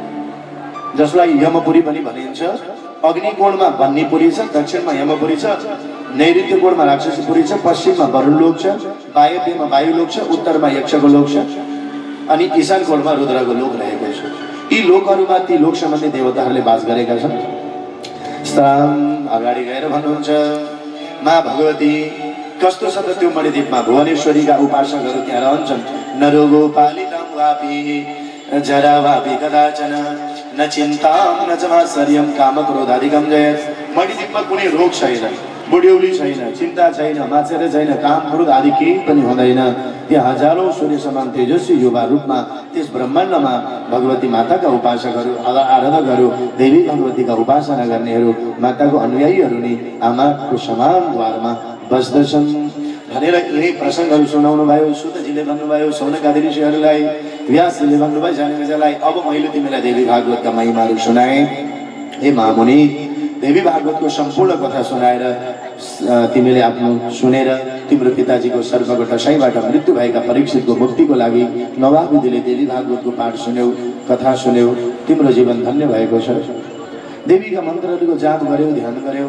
जसलाई यमपुरी पनि भनिन्छ। अग्निकोणमा बन्नीपुरी छ, दक्षिणमा यमपुरी छ, नैऋत्य कोणमा राक्षसीपुरी छ, पश्चिममा वरुणलोक छ, वायव्यमा वायुलोक छ, उत्तरमा यक्षको लोक छ अनि ईशान कोणमा रुद्रको लोक रहेको छ। यी लोकहरूमा ती लोक सम्बन्धी देवताहरूले बास गरेका छन्। स्थान अगाडि गएर भन्नुहुन्छ माँ भगवती कस्तो छ त त्यो मणिद्वीपमा। भुवनेश्वरीका उपासकहरू त्यहाँ रहन्छन्। नरोगो पालितं वापि जरा वापि कदाचन न चिन्तां न च मात्सर्यं कामक्रोधादिकं जयत्। मणिद्वीपमा कुनै रोग छैन, बुढ्यौली छैन, चिन्ता छैन, मात्सर्य छैन, काम क्रोध आदि केही पनि हुँदैन। त्यहाँ हजारौं सूर्य समान तेजस्वी युवा रूपमा त्यस ब्रह्माण्डमा भगवती माताका उपासकहरू, आराधकहरू, देवी भगवतीका उपासना गर्नेहरू, माताको अनुयायीहरू नै आमाको समान द्वारमा बस्दछन् भनेर यही प्रसङ्गहरू सुनाउनु भयो। सुतजीले भन्नुभयो सौनकादि ऋषिहरूलाई, व्यासजीले भन्नुभयो जनमेजलाई अब मैले तिमीलाई देवी भागवतका महिमाहरू सुनाएँ। हे महामुनि, देवी भागवतको सम्पूर्ण कथा सुनाएर तिमीले आफ्नो सुनेर तिम्रो पिताजीको सर्पको टसाइबाट मृत्यु भएका परीक्षितको मुक्तिको लागि नवाबुद्धीले देवी भागवतको पाठ सुन्यौ, कथा सुन्यौ, तिम्रो जीवन धन्य भएको छ। देवीका मन्त्रहरूको जाप गर्यौ, ध्यान गर्यौ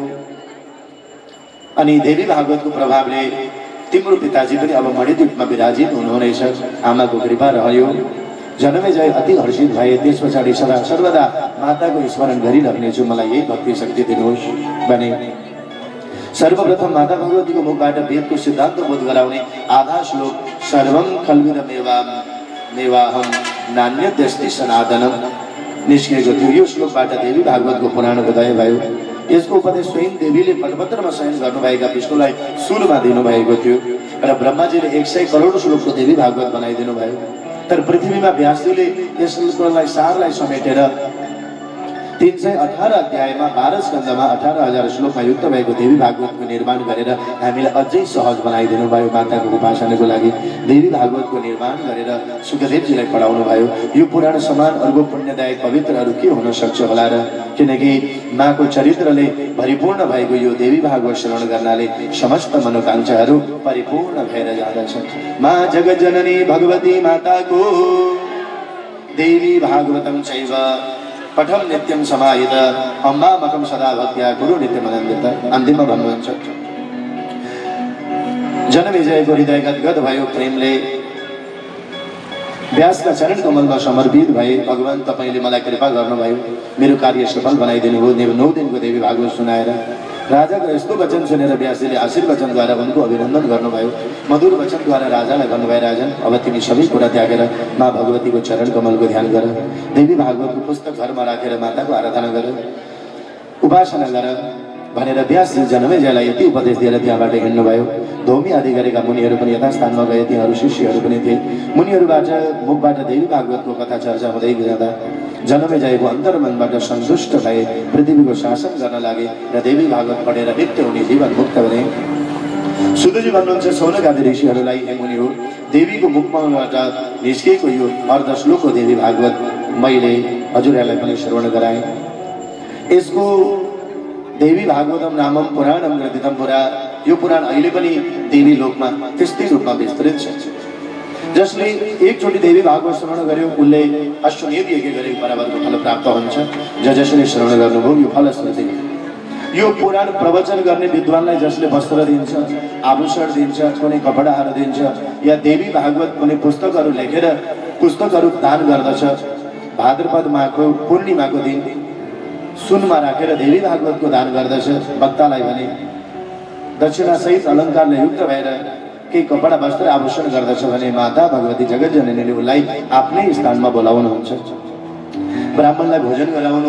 अनि देवी भागवतको प्रभावले तिम्रो पिताजी पनि अब मणिद्वीपमा विराजित हुनुहुनेछ। आमाको कृपा रह्यो। जनमेजय अति हर्षित भए। त्यस पछाडि सदा सर्वदा माताको स्मरण गरिरहनेछु, मलाई यही भक्ति शक्ति दिनुहोस् भने सर्वप्रथम माता भगवतीको मुखबाट वेदको सिद्धान्त बोध गराउने आधा श्लोक सर्वं खल्विदमेवाहं मेवाहं नान्यद्यस्ति सनातनम निस्किएको थियो। यो श्लोकबाट देवी भागवतको पुराण उदय भयो। यसको उपदेश स्वयं देवीले पटपत्रमा शयन गर्नुभएका विष्णुलाई सुरुमा दिनुभएको थियो र ब्रह्माजीले एक सय करोड श्लोकको देवी भागवत बनाइदिनु भयो। तर पृथ्वीमा व्यासजीले यस श्लोकलाई सारलाई समेटेर तीन सय अठार अध्यायमा बाह्र स्कन्धमा अठार हजार श्लोकमा युक्त भएको देवी भागवतको निर्माण गरेर हामीलाई अझै सहज बनाइदिनु भयो। माताको उपासनाको लागि देवी भागवतको निर्माण गरेर सुखदेवजीलाई पढाउनु भयो। यो पुराण समान अर्को पुण्यदायक पवित्रहरू के हुन सक्छ होला र, किनकि माको चरित्रले परिपूर्ण भएको यो देवी भागवत श्रवण गर्नाले समस्त मनोकांक्षाहरू परिपूर्ण भएर जाँदछन्। मा जगज्जननी भगवती माताको देवी भागवतं चैव पठम नित्यम समाहित अम्बामकं सदा भक्त्या गुरु नित्यमनन्दित। अन्तिममा भन्नुहुन्छ जनमेजयको हृदय गदगद भयो प्रेमले। व्यासका चरण कमलमा समर्पित भए। भगवान तपाईँले मलाई कृपा गर्नुभयो, मेरो कार्य सफल बनाइदिनु भयो। नौ दिनको देवी भागवत सुनाएर राजाको यस्तो वचन सुनेर व्यासजीले आशीर्वचनद्वारा उनको अभिनन्दन गर्नुभयो। मधुर वचनद्वारा राजालाई भन्नुभयो, राजन अब तिमी सबै कुरा त्यागेर माँ भगवतीको चरण कमलको ध्यान गर, देवी भागवतको पुस्तक घरमा राखेर माताको आराधना गर, उपासना गर भनेर व्यासजी जनमेजयलाई यति उपदेश दिएर त्यहाँबाट हिँड्नुभयो। धौमी आदि गरेका मुनिहरू पनि यथास्थानमा गए, तिनीहरू शिष्यहरू पनि थिए। मुनिहरूबाट मुखबाट देवी भागवतको कथा चर्चा हुँदै जाँदा जनमेजयको अन्तर्मनबाट सन्तुष्ट भए, पृथ्वीको शासन गर्न लागे र देवी भागवत पढेर नित्य हुने जीवन मुक्त बने। सुतजी भन्नुहुन्छ, सौनक आदि ऋषिहरूलाई हे मुनि हो, देवीको मुखबाट निस्किएको यो अर्ध श्लोकको देवी भागवत मैले हजुरहरूलाई पनि श्रवण गराएँ। यसको देवी भागवतम नामम पुराणम ग्रथितम पुरा, यो पुराण अहिले पनि देवी लोकमा त्यस्तै रूपमा विस्तृत छ। जसले एकचोटि देवी भागवत श्रवण गर्यो उसले अश्वमेध यज्ञ गरेको बराबरको फल प्राप्त हुन्छ। ज जसले श्रवण गर्नुभयो यो फलश्रुति। यो पुराण प्रवचन गर्ने विद्वानलाई जसले वस्त्र दिन्छ, आभूषण दिन्छ, कुनै कपडाहरू दिन्छ, या देवी भागवत कुनै पुस्तकहरू लेखेर पुस्तकहरू दान गर्दछ, भाद्रपद माघको पूर्णिमाको दिन सुनमा राखेर देवी भागवतको दान गर्दछ, वक्तालाई भने दक्षिणासहित अलङ्कारले युक्त भएर केही कपडा वस्त्र आभूषण गर्दछ भने माता भगवती जगत जननीले उसलाई आफ्नै स्थानमा बोलाउनुहुन्छ। ब्राह्मणलाई भोजन गराउनु,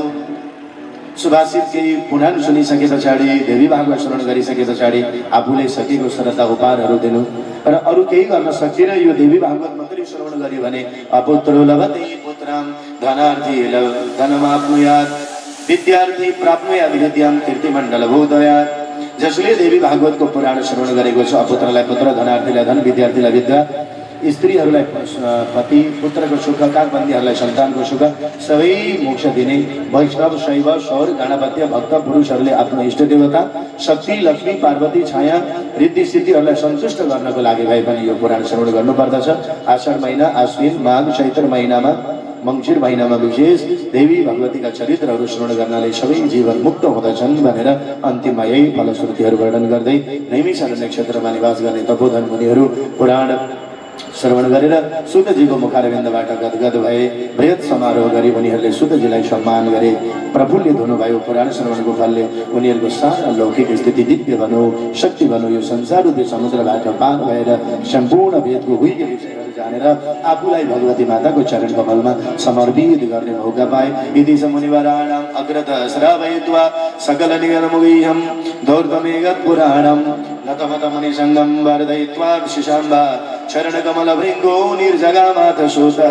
सुभाषित केही पुराण सुनिसके पछाडि, देवी भागवत श्रवण गरिसके पछाडि आफूले सकेको श्रद्धा उपहारहरू दिनु, र अरू केही गर्न सकिन यो देवी भागवत मात्रै श्रवण गर्यो भने अपुत्रो लभते पुत्राम धनार्थी धनमाप्नुयात् विद्यार्थी प्राप्नुयात् विद्यां कीर्तिमण्डलभूतयात्। जसले देवी भागवतको पुराण श्रवण गरेको छ अपुत्रलाई पुत्र, धनार्थीलाई धन, विद्यार्थीलाई विद्या, स्त्रीहरूलाई पति, पुत्रको सुख, काकबन्दीहरूलाई सन्तानको सुख, सबै मोक्ष दिने वैष्णव, शैव, सौर, गणपत्य भक्त पुरुषहरूले आफ्नो इष्ट देवता शक्ति, लक्ष्मी, पार्वती, छाया, रिद्धि सिद्धिहरूलाई सन्तुष्ट गर्नको लागि भए पनि यो पुराण श्रवण गर्नुपर्दछ। आषाढ महिना, आश्विन, माघ, चैत्र महिनामा, मङ्सिर महिनामा विशेष देवी भगवतीका चरित्रहरू श्रवण गर्नाले सबै जीवन मुक्त हुँदछन् भनेर अन्तिममा यही फलश्रुतिहरू वर्णन गर्दै नैमिषारण्य क्षेत्रमा निवास गर्ने तपोधन मुनिहरू पुराण श्रवण गरेर सुतजीको मुखारविन्दबाट गदगद भए। बृहत समारोह गरी उनीहरूले सुतजीलाई सम्मान गरे, प्रफुल्लित हुनुभयो। पुराण श्रवणको फलले उनीहरूको सारा लौकिक स्थिति दिव्य भनौँ, शक्ति भनौँ, यो संसार रूपी समुद्रबाट पार भएर सम्पूर्ण वेदको हुइके विषयहरू जानेर आफूलाई भगवती माताको चरण कमलमा समर्पित गर्ने मौका पाए। यदि स मुनिवराणाम् अग्रत श्रावयित्वा सकल निगमगुह्यं दौर्गमेगत् पुराणं नतमत मुनिसङ्गं वर्धयित्वा शिशाम्बा चरणकमलभृङ्गो निर्जगामाथ सुतः।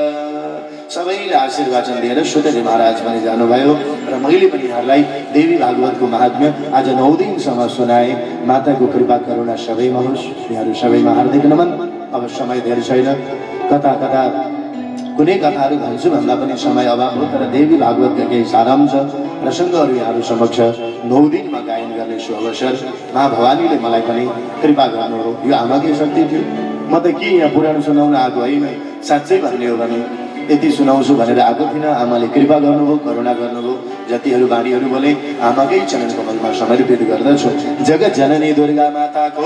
सबैले आशीर्वाचन दिएर सुतजी महाराज पनि जानुभयो र मैले पनि यहाँलाई देवी भागवतको महात्म्य आज नौ दिनसम्म सुनाएँ। माताको कृपा करुणा सबैमा होस्। यहाँहरू सबैमा हार्दिक नमन। अब समय धेरै छैन, कथा कथा कुनै कथाहरू भन्छु भन्दा पनि समय अभाव हो, तर देवी भागवतका केही सारांश प्रसङ्गहरू यहाँहरू समक्ष नौ दिनमा गायन गर्ने सो अवसर मा भवानीले मलाई पनि कृपा गर्नु हो। यो आमाकै शक्ति थियो। म त के यहाँ पुराण सुनाउन आएको होइन, साँच्चै भन्ने हो भने यति सुनाउँछु भनेर आएको थिइनँ। आमाले कृपा गर्नुभयो, करुणा गर्नुभयो। जतिहरू बाणीहरू बोले आमाकै चरण कमलमा समर्पित गर्दछु। जगत जननी दुर्गा माताको।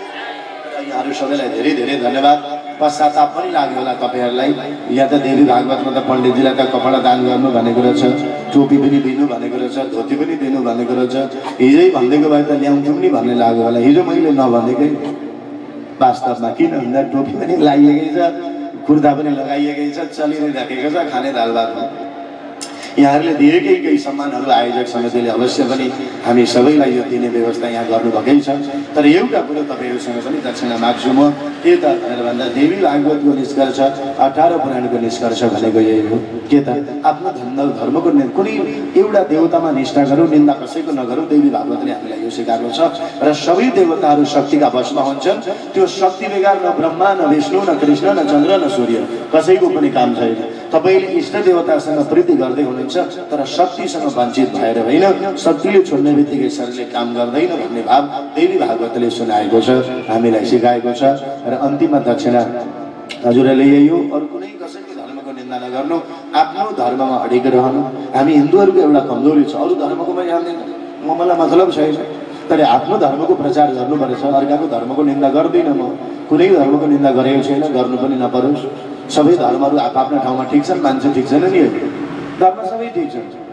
यहाँहरू सबैलाई धेरै धेरै धन्यवाद। पश्चाताप पनि लाग्यो होला तपाईँहरूलाई। यहाँ त देवी भागवतमा त पण्डितजीलाई त कपडा दान गर्नु भनेको रहेछ, टोपी पनि दिनु भनेको रहेछ, धोती पनि दिनु भनेको रहेछ। हिजै भनिदिएको भए त ल्याउँथ्यौँ नि भन्ने लाग्यो होला। हिजो मैले नभनेकै वास्तवमा किन भन्दा टोपी पनि लगाइएकै छ, कुर्ता पनि लगाइएकै छ, चलि नै राखेको छ खाने दाल भातमा। यहाँहरूले दिएकै केही सम्मानहरू आयोजक समितिले अवश्य पनि हामी सबैलाई यो दिने व्यवस्था यहाँ गर्नुभएकै छ। तर एउटा कुरो तपाईँहरूसँग पनि दक्षिणा माग्छु म, के त भनेर भन्दा देवी भागवतको निष्कर्ष, अठार पुराणको निष्कर्ष भनेको यही हो। के त आफ्नो धर्म धर्मको कुनै एउटा देवतामा निष्ठा गरौँ, निन्दा कसैको नगरौँ। देवी भागवतले हामीलाई यो सिकाएको छ। र सबै देवताहरू शक्तिका वशमा हुन्छन्। त्यो शक्ति बेगर न ब्रह्मा, न विष्णु, न कृष्ण, न चन्द्र, न सूर्य, कसैको पनि काम छैन। तपाईँले इष्ट देवतासँग प्रीति गर्दै हुनुहुन्छ, तर शक्तिसँग वञ्चित भएर होइन। शक्तिले छोड्ने बित्तिकै शरीरले काम गर्दैन भन्ने भाव देवी भागवतले सुनाएको छ, हामीलाई सिकाएको छ। र अन्तिममा दक्षिणा हजुरहरूले यही हो। अरू कुनै कसैको धर्मको निन्दा नगर्नु, आफ्नो धर्ममा अडिग रहनु। हामी हिन्दूहरूको एउटा कमजोरी छ, अरू धर्मको पनि जान्दैन, म मलाई मतलब छैन, तर आफ्नो धर्मको प्रचार गर्नुपर्छ। अर्काको धर्मको निन्दा गर्दिनँ म, कुनै धर्मको निन्दा गरेको छैन, गर्नु पनि नपरोस्। सबै धर्महरू आफ्नो ठाउँमा ठिक छन्, मान्छे ठिक छैन नि, धर्म सबै ठिक छ,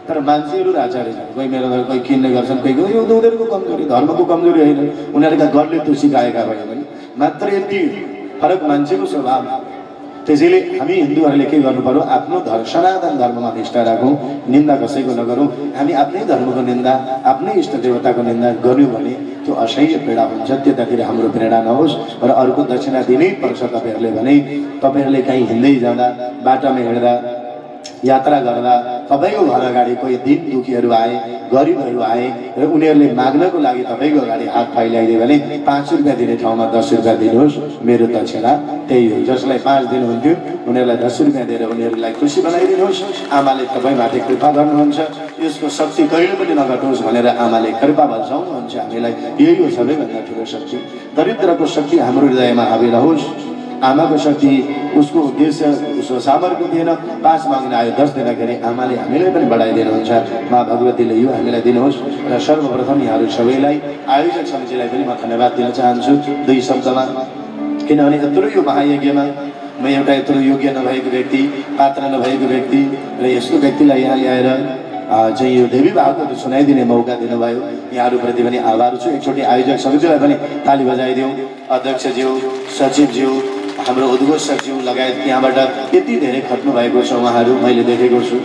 तर मान्छेहरू आचार्य छन्, कोही मेरो कोही किन्ने गर्छन्, कोही यो उनीहरूको कमजोरी, धर्मको कमजोरी होइन, उनीहरूका गरले त्यो सिकाएका भयो भने मात्र यति फरक मान्छेको स्वभाव। त्यसैले हामी हिन्दूहरूले के गर्नु पर्यो, आफ्नो धर्म सनातन धर्ममा निष्ठा राखौँ, निन्दा कसैको नगरौँ। हामी आफ्नै धर्मको निन्दा, आफ्नै इष्ट देवताको निन्दा गर्यौँ भने त्यो असह्य पीडा हुन्छ, त्यतातिर हाम्रो प्रेरणा नहोस्। र अर्को दक्षिणा दिनै पर्छ तपाईँहरूले भने तपाईँहरूले कहीँ हिँड्दै जाँदा, बाटोमा हिँड्दा, यात्रा गर्दा तपाईँको घर अगाडि कोही दिन दुखीहरू आए, गरिबहरू आए र उनीहरूले माग्नको लागि तपाईँको अगाडि हात फैलाइदियो भने पाँच रुपियाँ दिने ठाउँमा दस रुपियाँ दिनुहोस्, मेरो दक्षिणा त्यही हो। जसलाई पाँच दिनुहुन्थ्यो उनीहरूलाई दस रुपियाँ दिएर उनीहरूलाई खुसी बनाइदिनुहोस्। आमाले तपाईँमाथि कृपा गर्नुहुन्छ, यसको शक्ति कहिले पनि नघटोस् भनेर आमाले कृपा बचाउनुहुन्छ हामीलाई। यही हो सबैभन्दा ठुलो शक्ति। दरिद्रको शक्ति हाम्रो हृदयमा हावी रहोस्। आमाको शक्ति, उसको उद्देश्य, उसको सामर्थ्य थिएन, पाँच माग्न आयो, दस दिँदाखेरि आमाले हामीलाई पनि बढाइदिनुहुन्छ। माँ भगवतीले यो हामीलाई दिनुहोस्। र सर्वप्रथम यहाँहरू सबैलाई, आयोजक समितिलाई पनि म धन्यवाद दिन चाहन्छु दुई शब्दमा, किनभने यत्रो यो महायज्ञमा म एउटा यत्रो योग्य नभएको व्यक्ति, पात्र नभएको व्यक्ति र यस्तो व्यक्तिलाई यहाँ ल्याएर चाहिँ यो देवी भागवत सुनाइदिने मौका दिनुभयो। यहाँहरूप्रति पनि आभार छु। एकचोटि आयोजक समितिलाई पनि ताली बजाइदिउँ। अध्यक्षज्यू, सचिवज्यू, हाम्रो उद्घोषकज्यू लगायत त्यहाँबाट यति धेरै खट्नु भएको छ उहाँहरू, मैले देखेको छु।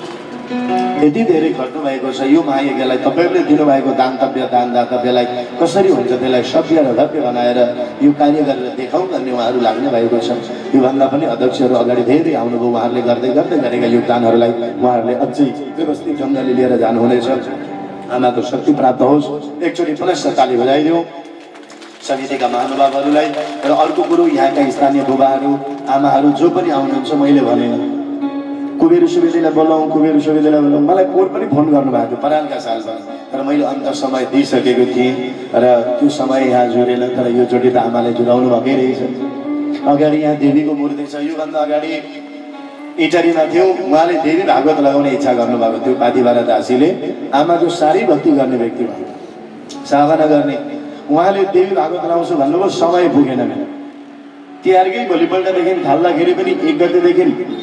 यति धेरै खट्नु भएको छ। यो महायज्ञलाई तपाईँहरूले दिनुभएको दान्तव्य, दानदातव्यलाई कसरी हुन्छ त्यसलाई सभ्य र भव्य बनाएर यो कार्य गरेर देखाउँ भन्ने उहाँहरू लाग्नु भएको छ। योभन्दा पनि अध्यक्षहरू अगाडि धेरै आउनुभयो। उहाँहरूले गर्दै गर्दै गरेका योगदानहरूलाई उहाँहरूले अझै व्यवस्थित ढङ्गले लिएर जानुहुनेछ। आमाको शक्ति प्राप्त होस्। एकचोटि पुनश्च ताली बजाइदिउँ समितिका महानुभावहरूलाई। र अर्को कुरो, यहाँका स्थानीय बुबाहरू, आमाहरू जो पनि आउनुहुन्छ, मैले भनेन कुबेर सुवेदीलाई बोलाउँ, कुबेर सुवेदीलाई बोलाउँ, मलाई पोहोर पनि फोन गर्नुभएको थियो परालका सालमा, तर मैले अन्त समय दिइसकेको थिएँ र त्यो समय यहाँ जुरेन। तर योचोटि त आमाले जुराउनु भएकै रहेछ। अगाडि यहाँ देवीको मूर्ति छ, योभन्दा अगाडि इटरीमा थियौँ, उहाँले देवी भागवत लगाउने इच्छा गर्नुभएको थियो। पाथिबारा दासीले आमाको साह्रै भक्ति गर्ने व्यक्ति भयो, साधना गर्ने, उहाँले देवी भागवत लगाउँछु भन्नुभयो, समय पुगेन मेरो। तिहारकै भोलिपल्टदेखि थाल्दाखेरि पनि एक गतेदेखि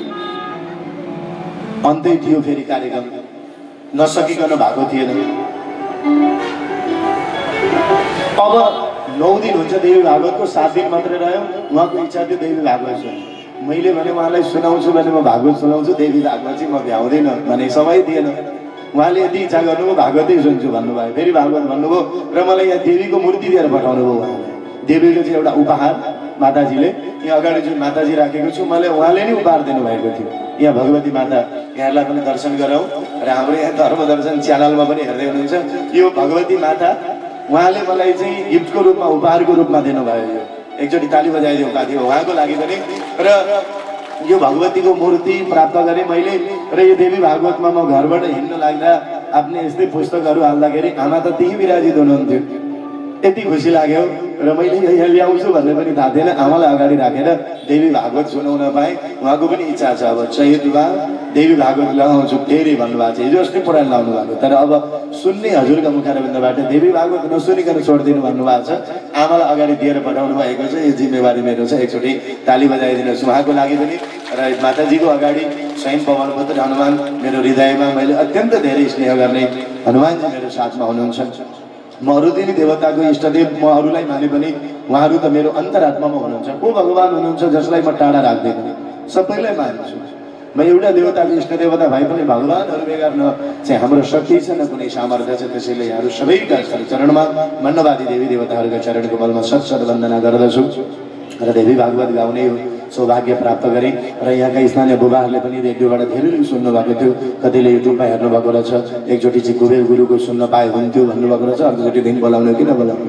अन्तै थियो फेरि कार्यक्रम, नसकिकन भएको थिएन। अब नौ दिन हुन्छ देवी भागवतको, सात दिन मात्रै रह्यो। उहाँको इच्छा थियो देवी भागवत सुन। मैले भने उहाँलाई सुनाउँछु भने म भागवत सुनाउँछु, देवी भागवत चाहिँ म भ्याउँदैन भने समय थिएन। उहाँले यति इच्छा गर्नुभयो भागवतै सुन्छु भन्नुभयो, फेरि भागवत भन्नुभयो र मलाई यहाँ देवीको मूर्ति दिएर पठाउनु भयो उहाँले। देवीको चाहिँ एउटा उपहार माताजीले, यहाँ अगाडि जुन माताजी राखेको छु मलाई उहाँले नै उपहार दिनुभएको थियो। यहाँ भगवती माता, यहाँलाई पनि दर्शन गराउँ र हाम्रो यहाँ धर्म दर्शन च्यानलमा पनि हेर्दै हुनुहुन्छ। यो भगवती माता उहाँले मलाई चाहिँ गिफ्टको रूपमा, उपहारको रूपमा दिनुभयो। यो एकचोटि ताली बजाइदिउँ पाथी उहाँको लागि पनि। र यो भगवतीको मूर्ति प्राप्त गरेँ मैले। र यो देवी भागवतमा म घरबाट हिँड्न लाग्दा आफ्नै यस्तै पुस्तकहरू हाल्दाखेरि आमा त त्यहीँ विराजित हुनुहुन्थ्यो। यति खुसी लाग्यो र मैले यहाँ ल्याउँछु भन्ने पनि थाहा थिएन। आमालाई अगाडि राखेर देवी भागवत सुनाउन पाएँ। उहाँको पनि इच्छा छ अब चैतमा देवी भागवत लगाउँछु फेरि भन्नुभएको छ। हिजो अस्ति पुराण लाउनु भएको, तर अब सुन्ने हजुरका मुखारबिन्दबाट देवी भागवत नसुनिकन छोडिदिनु भन्नुभएको छ। आमालाई अगाडि दिएर पठाउनु भएको छ, यो जिम्मेवारी मेरो छ। एकचोटि ताली बजाइदिनुहोस् उहाँको लागि पनि। र माताजीको अगाडि स्वयं पवनपुत्र हनुमान मेरो हृदयमा मैले अत्यन्त धेरै स्नेह गर्ने हनुमानजी मेरो साथमा हुनुहुन्छ। म अरू देवी देवताको इष्टदेव म अरूलाई माने पनि उहाँहरू त मेरो अन्तरात्मामा हुनुहुन्छ। को भगवान हुनुहुन्छ जसलाई म टाढा राख्दैन, सबैलाई मान्छु। म एउटा देवताको इष्ट देवता भए पनि भगवानहरू बेगार्न चाहिँ हाम्रो शक्ति छ, न कुनै सामर्थ्य छ। त्यसैले यहाँहरू सबैका चरणमा मन्नवादी देवी देवताहरूका चरण कमलमा सत सत वन्दना गर्दछु र देवी भागवत गाउने सौभाग्य प्राप्त गरेँ। र यहाँका स्थानीय बुबाहरूले पनि रेडियोबाट धेरै सुन्नु भएको थियो, कतिले युट्युबमा हेर्नु भएको रहेछ। एकचोटि चाहिँ कुबेर गुरुको सुन्न पाए हुन्थ्यो भन्नुभएको रहेछ, अर्कोचोटिदेखि बोलाउनु किन बोलाउनु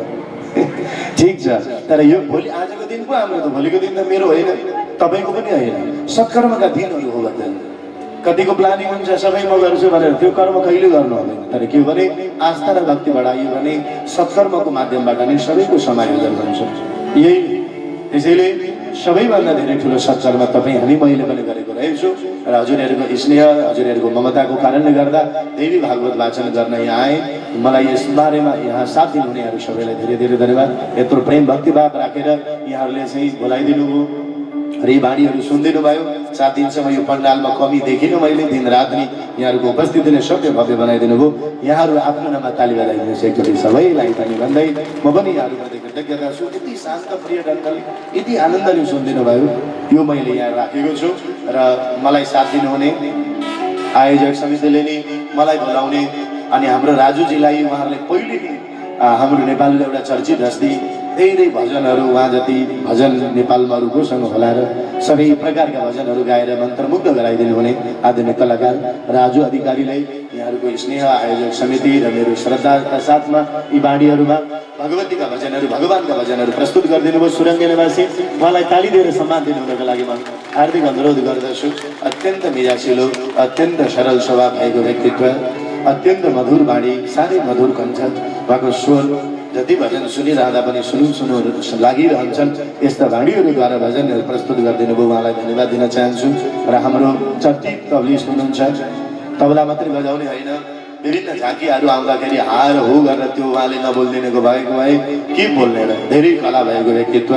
ठिक छ। तर यो भोलि आजको दिन पो हाम्रो त, भोलिको दिन त मेरो होइन, तपाईँको पनि होइन। सत्कर्मका दिनहरू हो भन्छ। कतिको प्लानिङ हुन्छ सबै म गर्छु भनेर, त्यो कर्म कहिले गर्नु हुँदैन। तर के भने आस्था र भक्ति बढाइयो भने सत्कर्मको माध्यमबाट नै सबैको समायोजन हुन्छ। यही त्यसैले सबैभन्दा धेरै ठुलो सत्कर्म तपाईँ हामी मैले पनि गरेको रहेछु। र हजुरहरूको स्नेह, हजुरहरूको ममताको कारणले गर्दा देवी भागवत वाचन गर्न यहाँ आएँ। मलाई यस बारेमा यहाँ साथ दिनुहुनेहरू सबैलाई धेरै धेरै धन्यवाद। यत्रो प्रेम भक्तिभाव राखेर यहाँहरूले चाहिँ बोलाइदिनु भयो। र यी बाणीहरू सुनिदिनु भयो। सात दिनसम्म यो पण्डालमा कमी देखिनु मैले, दिन रात नि यहाँहरूको उपस्थितिले सभ्य भव्य बनाइदिनु भयो। यहाँहरू आफ्नो नाममा ताली बजाइदिनुहोस् एकचोटि सबैलाई पनि भन्दै म पनि यहाँहरूप्रति कृतज्ञता छु। यति शान्त प्रिय ढङ्गले यति आनन्दले सुनिदिनु भयो, यो मैले यहाँ राखेको छु। र मलाई साथ दिनुहुने आयोजक समितिले नि मलाई बोलाउने अनि हाम्रो राजुजीलाई उहाँहरूले पहिले हाम्रो नेपालको एउटा चर्चित हस्ती, धेरै भजनहरू उहाँ जति भजन नेपालमा अरू कोसँग होला र सबै प्रकारका भजनहरू गाएर मन्त्रमुग्ध गराइदिनु हुने आदरणीय कलाकार राजु अधिकारीलाई यहाँहरूको स्नेह आयोजक समिति र मेरो श्रद्धाका साथमा यी बाणीहरूमा भगवतीका भजनहरू भगवानका भजनहरू प्रस्तुत गरिदिनु भयो। सुरङ्गे निवासी उहाँलाई ताली दिएर सम्मान दिनुको लागि म हार्दिक अनुरोध गर्दछु। अत्यन्त मिजासिलो, अत्यन्त सरल स्वभाव भएको व्यक्तित्व, अत्यन्त मधुर बाणी, साह्रै मधुर कण्ठ, उहाँको स्वर जति भजन सुनिरहँदा पनि सुनु सुनु लागिरहन्छन्। यस्ता बाणीहरूद्वारा भजनहरू प्रस्तुत गरिदिनु भयो, उहाँलाई धन्यवाद दिन चाहन्छु। र हाम्रो चर्चित तबलिस्ट हुनुहुन्छ, तबला मात्रै बजाउने होइन, विभिन्न झाँकीहरू आउँदाखेरि हार हो गरेर त्यो उहाँले नबोलिदिनेको भएको भए के बोल्ने र धेरै कला भएको व्यक्तित्व।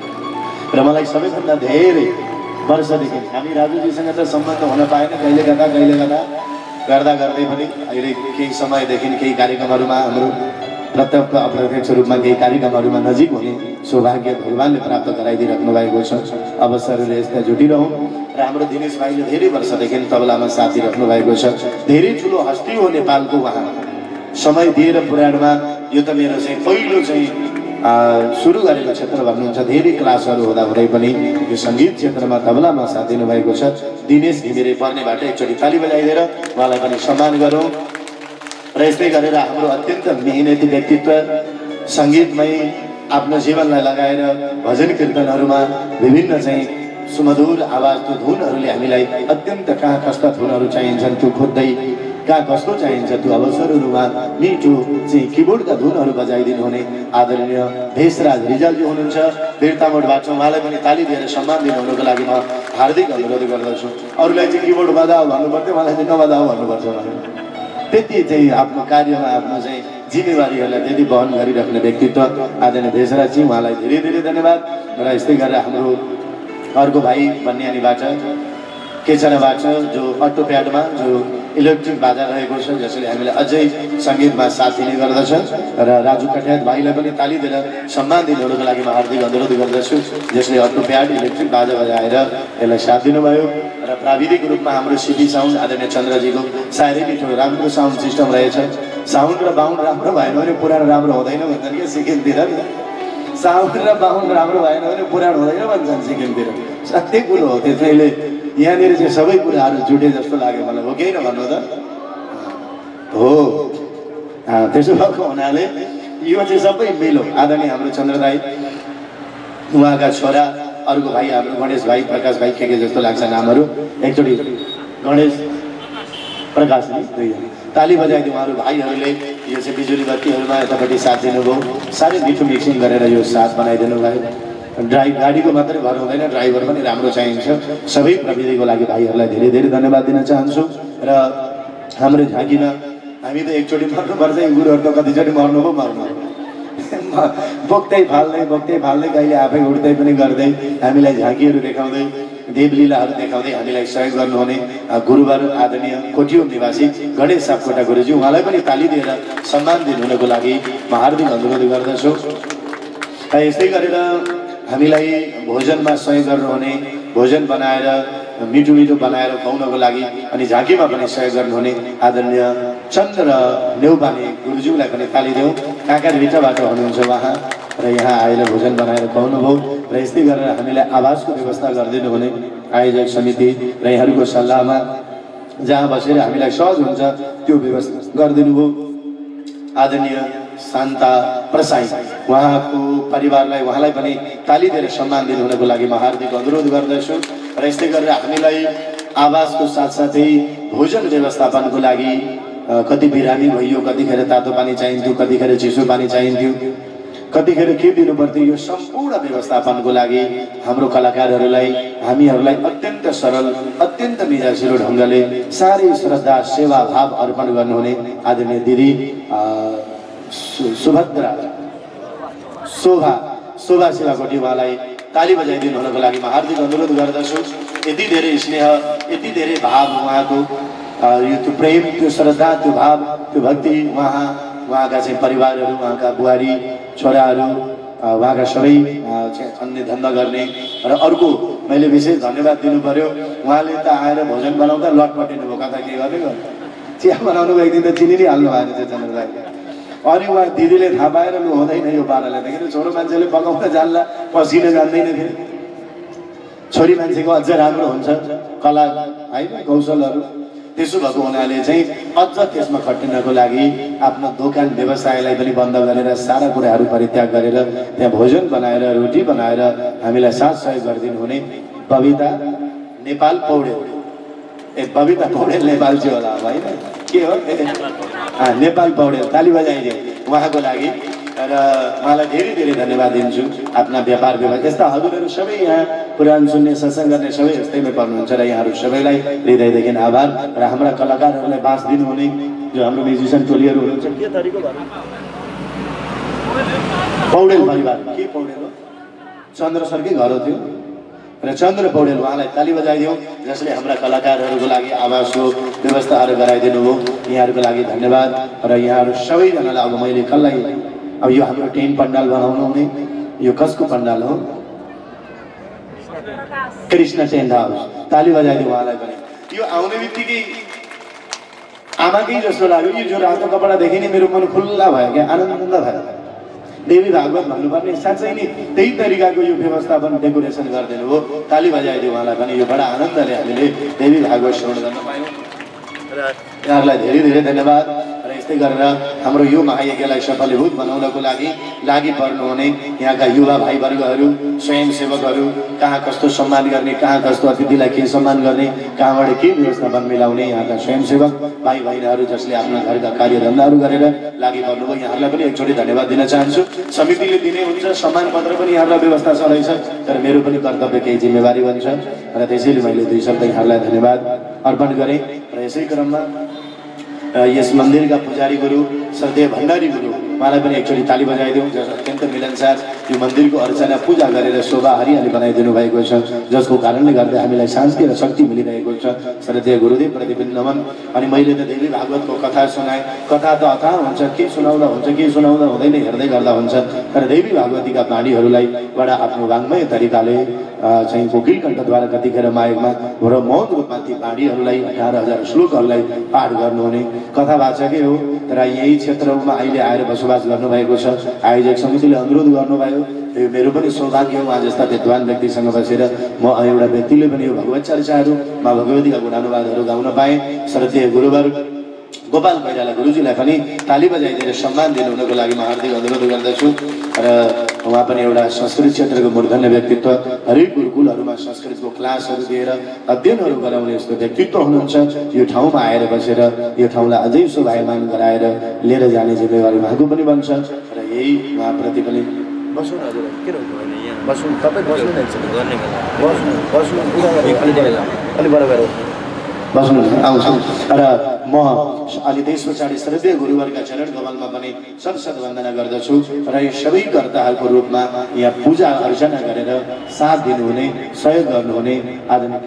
र मलाई सबैभन्दा धेरै वर्षदेखि हामी राजुजीसँग त सम्बन्ध हुन पाएन, कहिले गर्दा कहिले गर्दा गर्दा गर्दै पनि अहिले केही समयदेखि केही कार्यक्रमहरूमा हाम्रो प्रत्यक्ष अप्रत्यक्ष रूपमा केही कार्यक्रमहरूमा नजिक हुने सौभाग्य भगवानले प्राप्त गराइदिइराख्नु भएको छ। अवसरहरू यस्ता जुटिरहँ। र हाम्रो दिनेश भाइले धेरै वर्षदेखि तबलामा साथ दिइराख्नु भएको छ। धेरै ठुलो हस्ती हो नेपालको, उहाँ समय दिएर पुराणमा यो त मेरो चाहिँ पहिलो चाहिँ सुरु गरेको क्षेत्र भन्नुहुन्छ। धेरै क्लासहरू हुँदा हुँदै पनि यो सङ्गीत क्षेत्रमा तबलामा साथ दिनुभएको छ। दिनेश घिमिरे पर्नेबाट एकचोटि ताली बजाइदिएर उहाँलाई पनि सम्मान गरौँ। र यस्तै गरेर हाम्रो अत्यन्त मेहनती व्यक्तित्व, सङ्गीतमै आफ्नो जीवनलाई लगाएर भजन कीर्तनहरूमा विभिन्न चाहिँ सुमधुर आवाजको धुनहरूले हामीलाई अत्यन्त कहाँ कस्ता धुनहरू चाहिन्छन् त्यो खोज्दै कहाँ कस्तो चाहिन्छ त्यो अवसरहरूमा मिठो चाहिँ किबोर्डका धुनहरू बजाइदिनु हुने आदरणीय भेषराज रिजालजी हुनुहुन्छ वीरतामोडबाट। उहाँलाई पनि ताली दिएर सम्मान दिनुहुनुको लागि म हार्दिक अनुरोध गर्दछु। अरूलाई चाहिँ किबोर्ड बजाऊ भन्नुपर्थ्यो, मलाई चाहिँ नबजाऊ भन्नुपर्छ। त्यति चाहिँ आफ्नो कार्यमा आफ्नो चाहिँ जिम्मेवारीहरूलाई त्यति वहन गरिराख्ने व्यक्तित्व आदरणीय भेषराजजी, उहाँलाई धेरै धेरै धन्यवाद। र यस्तै गरेर हाम्रो अर्को भाइ बन्यानीबाट केचनाबाट जो अटो प्याडमा जो इलेक्ट्रिक बाजा रहेको छ, जसले हामीलाई अझै सङ्गीतमा साथ दिने गर्दछ। र राजु कठ्यात भाइलाई पनि ताली दिएर सम्मान दिनुको लागि म हार्दिक अनुरोध गर्दछु, जसले अटो प्याड इलेक्ट्रिक बाजा बजाएर यसलाई साथ दिनुभयो। र प्राविधिक रूपमा हाम्रो सिपी साउन्ड आदरणीय चन्द्रजीको साह्रै मिठो राम्रो साउन्ड सिस्टम रहेछ। साउन्ड र बाहुन राम्रो भएन भने पुराण राम्रो हुँदैन भन्छन् क्या सिक्किमतिर। साउन्ड र बाहुन राम्रो भएन भने पुराण हुँदैन भन्छन् सिक्किमतिर। सत्य कुरो हो। त्यसैले यहाँनिर चाहिँ सबै कुराहरू जुटे जस्तो लाग्यो मलाई, हो कि भन्नु त हो। त्यसो भएको हुनाले यो चाहिँ सबै मिलो। आदरणीय हाम्रो चन्द्र दाई, उहाँका छोरा अर्को भाइ हाम्रो गणेश भाइ, प्रकाश भाइ, के के जस्तो लाग्छ नामहरू। एकचोटि गणेश प्रकाश दुईजना ताली बजाइदिउँ। उहाँहरू भाइहरूले यो चाहिँ बिजुली बत्तीहरूमा यतापट्टि साथ दिनुभयो, साह्रै मिठो मिक्सिङ गरेर यो साथ बनाइदिनु भयो। ड्राइभ गाडीको मात्रै भर हुँदैन, ड्राइभर पनि राम्रो चाहिन्छ। सबै प्रविधिको लागि भाइहरूलाई धेरै धेरै धन्यवाद दिन चाहन्छु। र हाम्रो झाँकीमा हामी त एकचोटि मर्नुपर्छ, गुरुहरू त कतिचोटि मर्नु पो मर्नु बोक्दै फाल्दै बोक्दै फाल्दै कहिले आफै उठ्दै पनि गर्दै हामीलाई झाँकीहरू देखाउँदै देवलीलाहरू देखाउँदै हामीलाई सहयोग गर्नुहुने गुरुवर आदरणीय कोटियोम निवासी गणेश सापकोटा गुरुजी, उहाँलाई पनि ताली दिएर सम्मान दिनुहुनको लागि म हार्दिक अनुरोध गर्दछु। यस्तै गरेर हामीलाई भोजनमा सहयोग गर्नुहुने, भोजन बनाएर मिठो मिठो बनाएर खुवाउनको लागि अनि झाँकीमा पनि सहयोग गर्नुहुने आदरणीय चन्द्र नेउपाने गुरुज्यूलाई पनि ताली दिउँ। काँकारभित्रबाट हुनुहुन्छ उहाँ र यहाँ आएर भोजन बनाएर खुवाउनु भयो। र यस्तै गरेर हामीलाई आवासको व्यवस्था गरिदिनु हुने आयोजक समिति र यहाँहरूको सल्लाहमा जहाँ बसेर हामीलाई सहज हुन्छ त्यो व्यवस्था गरिदिनु भयो आदरणीय शान्ता प्रसाई, उहाँको परिवारलाई उहाँलाई पनि ताली दिएर सम्मान दिनुहुनको लागि म हार्दिक अनुरोध गर्दछु। र यस्तै गरेर हामीलाई आवासको साथसाथै भोजन व्यवस्थापनको लागि कति बिरामी भइयो, कतिखेर तातो पानी चाहिन्थ्यो, कतिखेर चिसो पानी चाहिन्थ्यो, कतिखेर के दिनु पर्थ्यो, यो सम्पूर्ण व्यवस्थापनको लागि हाम्रो कलाकारहरूलाई हामीहरूलाई अत्यन्त सरल अत्यन्त मिजासिलो ढङ्गले साह्रै श्रद्धा सेवा भाव अर्पण गर्नुहुने आदरणीय दिदी सुभद्रा शोभा शोभा सेवाकोटी उहाँलाई ताली बजाइदिनु हुनको लागि म हार्दिक अनुरोध गर्दछु। यति धेरै स्नेह, यति धेरै भाव उहाँको, यो त्यो प्रेम, त्यो श्रद्धा, त्यो भाव, त्यो भक्ति उहाँ उहाँका चाहिँ परिवारहरू, उहाँका बुहारी छोराहरू, उहाँका सबै अन्य धन्दा गर्ने। र अर्को मैले विशेष धन्यवाद दिनु पर्यो, उहाँले त आएर भोजन बनाउँदा लटपटिनु भयो, कता के गर्ने गर्नु, चिया बनाउनुको एक दिन त चिनी नै हाल्नु भएको थियो चन्द्र दाइ। अनि उहाँ दिदीले थाहा पाएर लु हुँदैन यो पाराले, देखेर छोरो मान्छेले पकाउन जान्ला, पसिनो जान्दैन फेरि। छोरी मान्छेको अझ राम्रो हुन्छ कला होइन, कौशलहरू। त्यसो भएको हुनाले चाहिँ अझ त्यसमा खटिनको लागि आफ्नो दोकान व्यवसायलाई पनि बन्द गरेर, सारा कुराहरू परित्याग गरेर त्यहाँ भोजन बनाएर, रोटी बनाएर हामीलाई साथ सहयोग गरिदिनु हुने बबिता नेपाल पौडेल। ए बबिता पौडेल नेपाल चाहिँ होला होइन, के हो नेपाल पौडेल, ताली बजाइदियो उहाँको लागि। र उहाँलाई धेरै धेरै धन्यवाद दिन्छु। आफ्ना व्यापार व्यवहार यस्ता हजुरहरू सबै यहाँ पुराण सुन्ने, सत्सङ्ग गर्ने सबै यस्तैमै पर्नुहुन्छ र यहाँहरू सबैलाई हृदयदेखि आभार। र हाम्रा कलाकारहरूलाई बास दिनुहुने जो हाम्रो म्युजिसियन टोलीहरू हुनुहुन्छ, के तरिको भयो पौडेल परिवार, के पौडेल हो, चन्द्र सरकै घर हो त्यो, र चन्द्र पौडेल उहाँलाई ताली बजाइदिउँ, जसले हाम्रा कलाकारहरूको लागि आवासको व्यवस्थाहरू गराइदिनु हो। यहाँहरूको लागि धन्यवाद। र यहाँहरू सबैजनालाई अब मैले कसलाई, अब यो हाम्रो टेन्ट पण्डाल बनाउनु हुने, यो कसको पण्डाल हो, कृष्ण टेन्ट हाउस, ताली बजाइदिउँ उहाँलाई पनि। यो आउने बित्तिकै आमाकै जस्तो लाग्यो, यो जो रातो कपडादेखि नै मेरो मन खुल्ला भयो क्या, आनन्द भयो। देवी भागवत भन्नुपर्ने साँच्चै नै त्यही तरिकाको यो व्यवस्थापन डेकोरेसन गरिदिनु हो, ताली बजाइदियो उहाँलाई पनि। यो बडा आनन्दले हामीले देवी भागवत श्रवण गर्न पायौँ र यहाँहरूलाई धेरै धेरै धन्यवाद। र यस्तै गरेर हाम्रो यो महायज्ञलाई सफलीभूत बनाउनको लागि लागि पर्नुहुने यहाँका युवा भाइवर्गहरू, स्वयंसेवकहरू, कहाँ कस्तो सम्मान गर्ने, कहाँ कस्तो अतिथिलाई के सम्मान गर्ने, कहाँबाट के व्यवस्थापन मिलाउने यहाँका स्वयंसेवक भाइ बहिनीहरू जसले आफ्ना घरका कार्यधन्दाहरू गरेर लागि पर्नुभयो, यहाँहरूलाई पनि एकचोटि धन्यवाद दिन चाहन्छु। समितिले दिने हुन्छ सम्मान पत्र पनि यहाँलाई व्यवस्था चलाइछ, तर मेरो पनि कर्तव्य केही जिम्मेवारी बन्छ र त्यसैले मैले दुई शब्द यहाँलाई धन्यवाद अर्पण गरेँ। र यसै क्रममा यस मन्दिरका पुजारी गुरु श्रद्धेय भण्डारी गुरु उहाँलाई पनि एकचोटि ताली बजाइदिउँ, जस अत्यन्त मिलनसार यो मन्दिरको अर्चना पूजा गरेर शोभा हरियाली बनाइदिनु भएको छ, जसको कारणले गर्दा हामीलाई शान्ति र शक्ति मिलिरहेको छ। श्रद्धेय गुरुदेव प्रतिपि नमन। अनि मैले त देवी भागवतको कथा सुनाएँ, कथा त अथाह हुन्छ, के सुनाउँदा हुन्छ के सुनाउँदा हुँदैन, हेर्दै गर्दा हुन्छ। तर देवी भागवतीका बाणीहरूलाई बडा आफ्नो वाङ्मय तरिकाले चाहिँ कोकिल कण्ठद्वारा कतिखेर मायकमा र मौन रूपमा ती बाणीहरूलाई अठार हजार श्लोकहरूलाई पाठ गर्नुहुने कथावाचकै हो, तर यही क्षेत्रमा अहिले आएर बसोबास गर्नुभएको छ। आयोजक समितिले अनुरोध गर्नुभयो, यो मेरो पनि सौभाग्य हो उहाँ जस्ता विद्वान व्यक्तिसँग बसेर म एउटा व्यक्तिले पनि यो भगवत चर्चाहरू, मा भगवतीका गुणानुवादहरू गाउन पाएँ। श्रद्धेय गुरुवर गोपाल कोइराला गुरुजीलाई पनि ताली बजाइदिएर सम्मान दिनु हुनको लागि म हार्दिक अनुरोध गर्दछु। र उहाँ पनि एउटा संस्कृत क्षेत्रको मूर्धन्य व्यक्तित्व, हरेक गुरुकुलहरूमा संस्कृतको क्लासहरू दिएर अध्ययनहरू गराउने यस्तो व्यक्तित्व हुनुहुन्छ। यो ठाउँमा आएर बसेर यो ठाउँलाई अझै शोभायमान गराएर लिएर जाने जिम्मेवारी उहाँको पनि बन्छ। र यही उहाँप्रति पनि बस्नु हजुर, के बस्नु तपाईँ बस्नु नै बस्नु बस्नु अलि बराबर बस्नु आउँछ। र म अलि त्यस पछाडि श्रद्धेय गुरुवरका चरण कमलमा पनि सत सत वन्दना गर्दछु। र यो सबै कर्ताहरूको रूपमा यहाँ पूजा अर्चना गरेर साथ दिनुहुने, सहयोग गर्नुहुने आदरणीय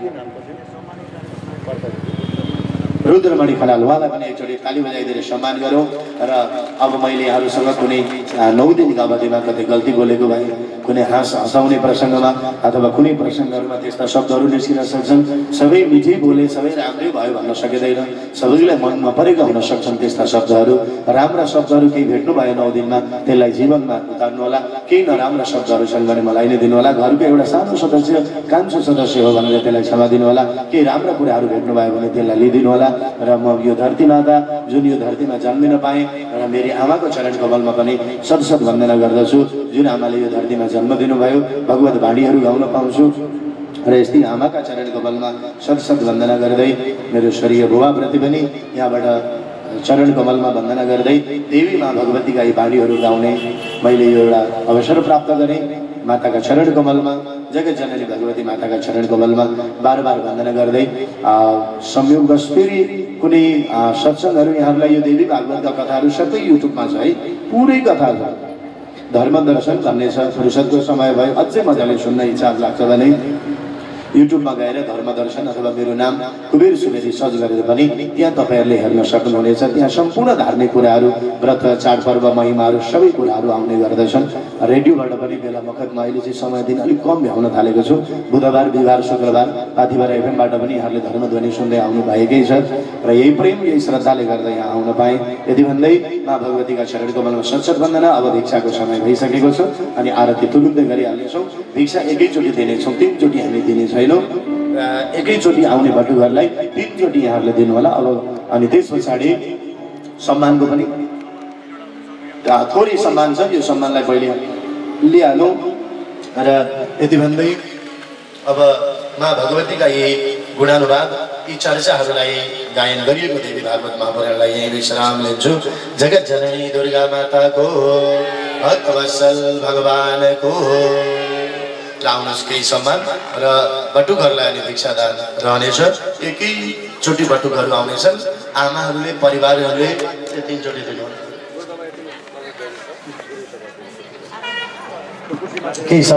रुद्रमणि खनाल उहाँलाई पनि एकचोटि ताली बजाइदिएर सम्मान गरौँ। र अब मैले यहाँहरूसँग कुनै नौ दिनको अवधिमा कतै गल्ती बोलेको भए, कुनै हाँस हँसाउने प्रसङ्गमा अथवा कुनै प्रसङ्गहरूमा त्यस्ता शब्दहरू निस्किन सक्छन्। सबै मिठी बोले, सबै राम्रै भयो भन्न सकिँदैन, सबैलाई मनमा परेका हुन सक्छन् त्यस्ता शब्दहरू। राम्रा शब्दहरू केही भेट्नु भयो नौ दिनमा, त्यसलाई जीवनमा उतार्नु होला। केही नराम्रा शब्दहरू छन् भने मलाई नै दिनु होला। घरको एउटा सानो सदस्य, कान्छो सदस्य हो भनेर त्यसलाई क्षमा दिनु होला। केही राम्रा कुराहरू भेट्नु भयो भने त्यसलाई लिइदिनु होला। र म यो धरती माता जुन यो धरतीमा जन्मिन पाएँ र मेरी आमाको चरण कमलमा पनि सत सत वन्दना गर्दछु, जुन आमाले यो धरतीमा जन्म दिनुभयो। भगवत वाणीहरू गाउन पाउँछु र यस्तै आमाका चरण कमलमा सत सत वन्दना गर्दै मेरो स्वर्गीय बुबाप्रति पनि यहाँबाट चरण कमलमा वन्दना गर्दै देवी माँ भगवतीका यी वाणीहरू गाउने मैले यो एउटा अवसर प्राप्त गरेँ। माताका चरण कमलमा, जगत जननी भगवती माताका चरण कमलमा बार बार वन्दना गर्दै संयोगवश फेरि कुनै सत्सङ्गहरू यहाँहरूलाई यो देवी भागवतका कथाहरू सबै युट्युबमा छ है, पुरै कथा छ। धर्म दर्शन भन्ने छ। फुर्सदको समय भयो अझै मजाले सुन्न इच्छा लाग्छ भने युट्युबमा गएर धर्म दर्शन अथवा मेरो नाम कुबेर सुवेदी सर्च गरेर पनि त्यहाँ तपाईँहरूले हेर्न सक्नुहुनेछ। त्यहाँ सम्पूर्ण धार्मिक कुराहरू, व्रत, चाडपर्व, महिमाहरू सबै कुराहरू आउने गर्दछन्। रेडियोबाट पनि बेला बखतमा अहिले चाहिँ समय दिन अलिक कम भ्याउन थालेको छु। बुधबार, बिहिबार, शुक्रबार पाथिभरा एफएमबाट पनि यहाँहरूले धर्मध्वनि सुन्दै आउनु भएकै छ र यही प्रेम यही श्रद्धाले गर्दा यहाँ आउन पाएँ। यति भन्दै माँ भगवतीका शरण कमलमा सत्सत वन्दना। अब भिक्षाको समय भइसकेको छ अनि आरती तुरुन्तै गरिहाल्नेछौँ। भिक्षा एकैचोटि दिनेछौँ, तिनचोटि हामी दिने छैनौँ। एकैचोटि आउने भटुघरलाई तिनचोटि यहाँहरूले दिनु होला। अब अनि त्यस पछाडि सम्मानको पनि थोरै सम्मान छ, यो सम्मानलाई पहिले लिइहालौँ र यति भन्दै अब माँ भगवतीका यी गुणानुवाद, यी चर्चाहरूलाई गायन गरिएको देवी भागवत महापुराणलाई यही विश्राम लिन्छु। जगत जननी दुर्गा माताको, भक्तवत्सल भगवानको आउनुहोस् केही सम्मान र बटुघरलाई अनि भिक्षादान रहनेछ। एकैचोटि बटुघरहरू आउनेछन्। आमाहरूले, परिवारहरूले तिनचोटि दिनु केही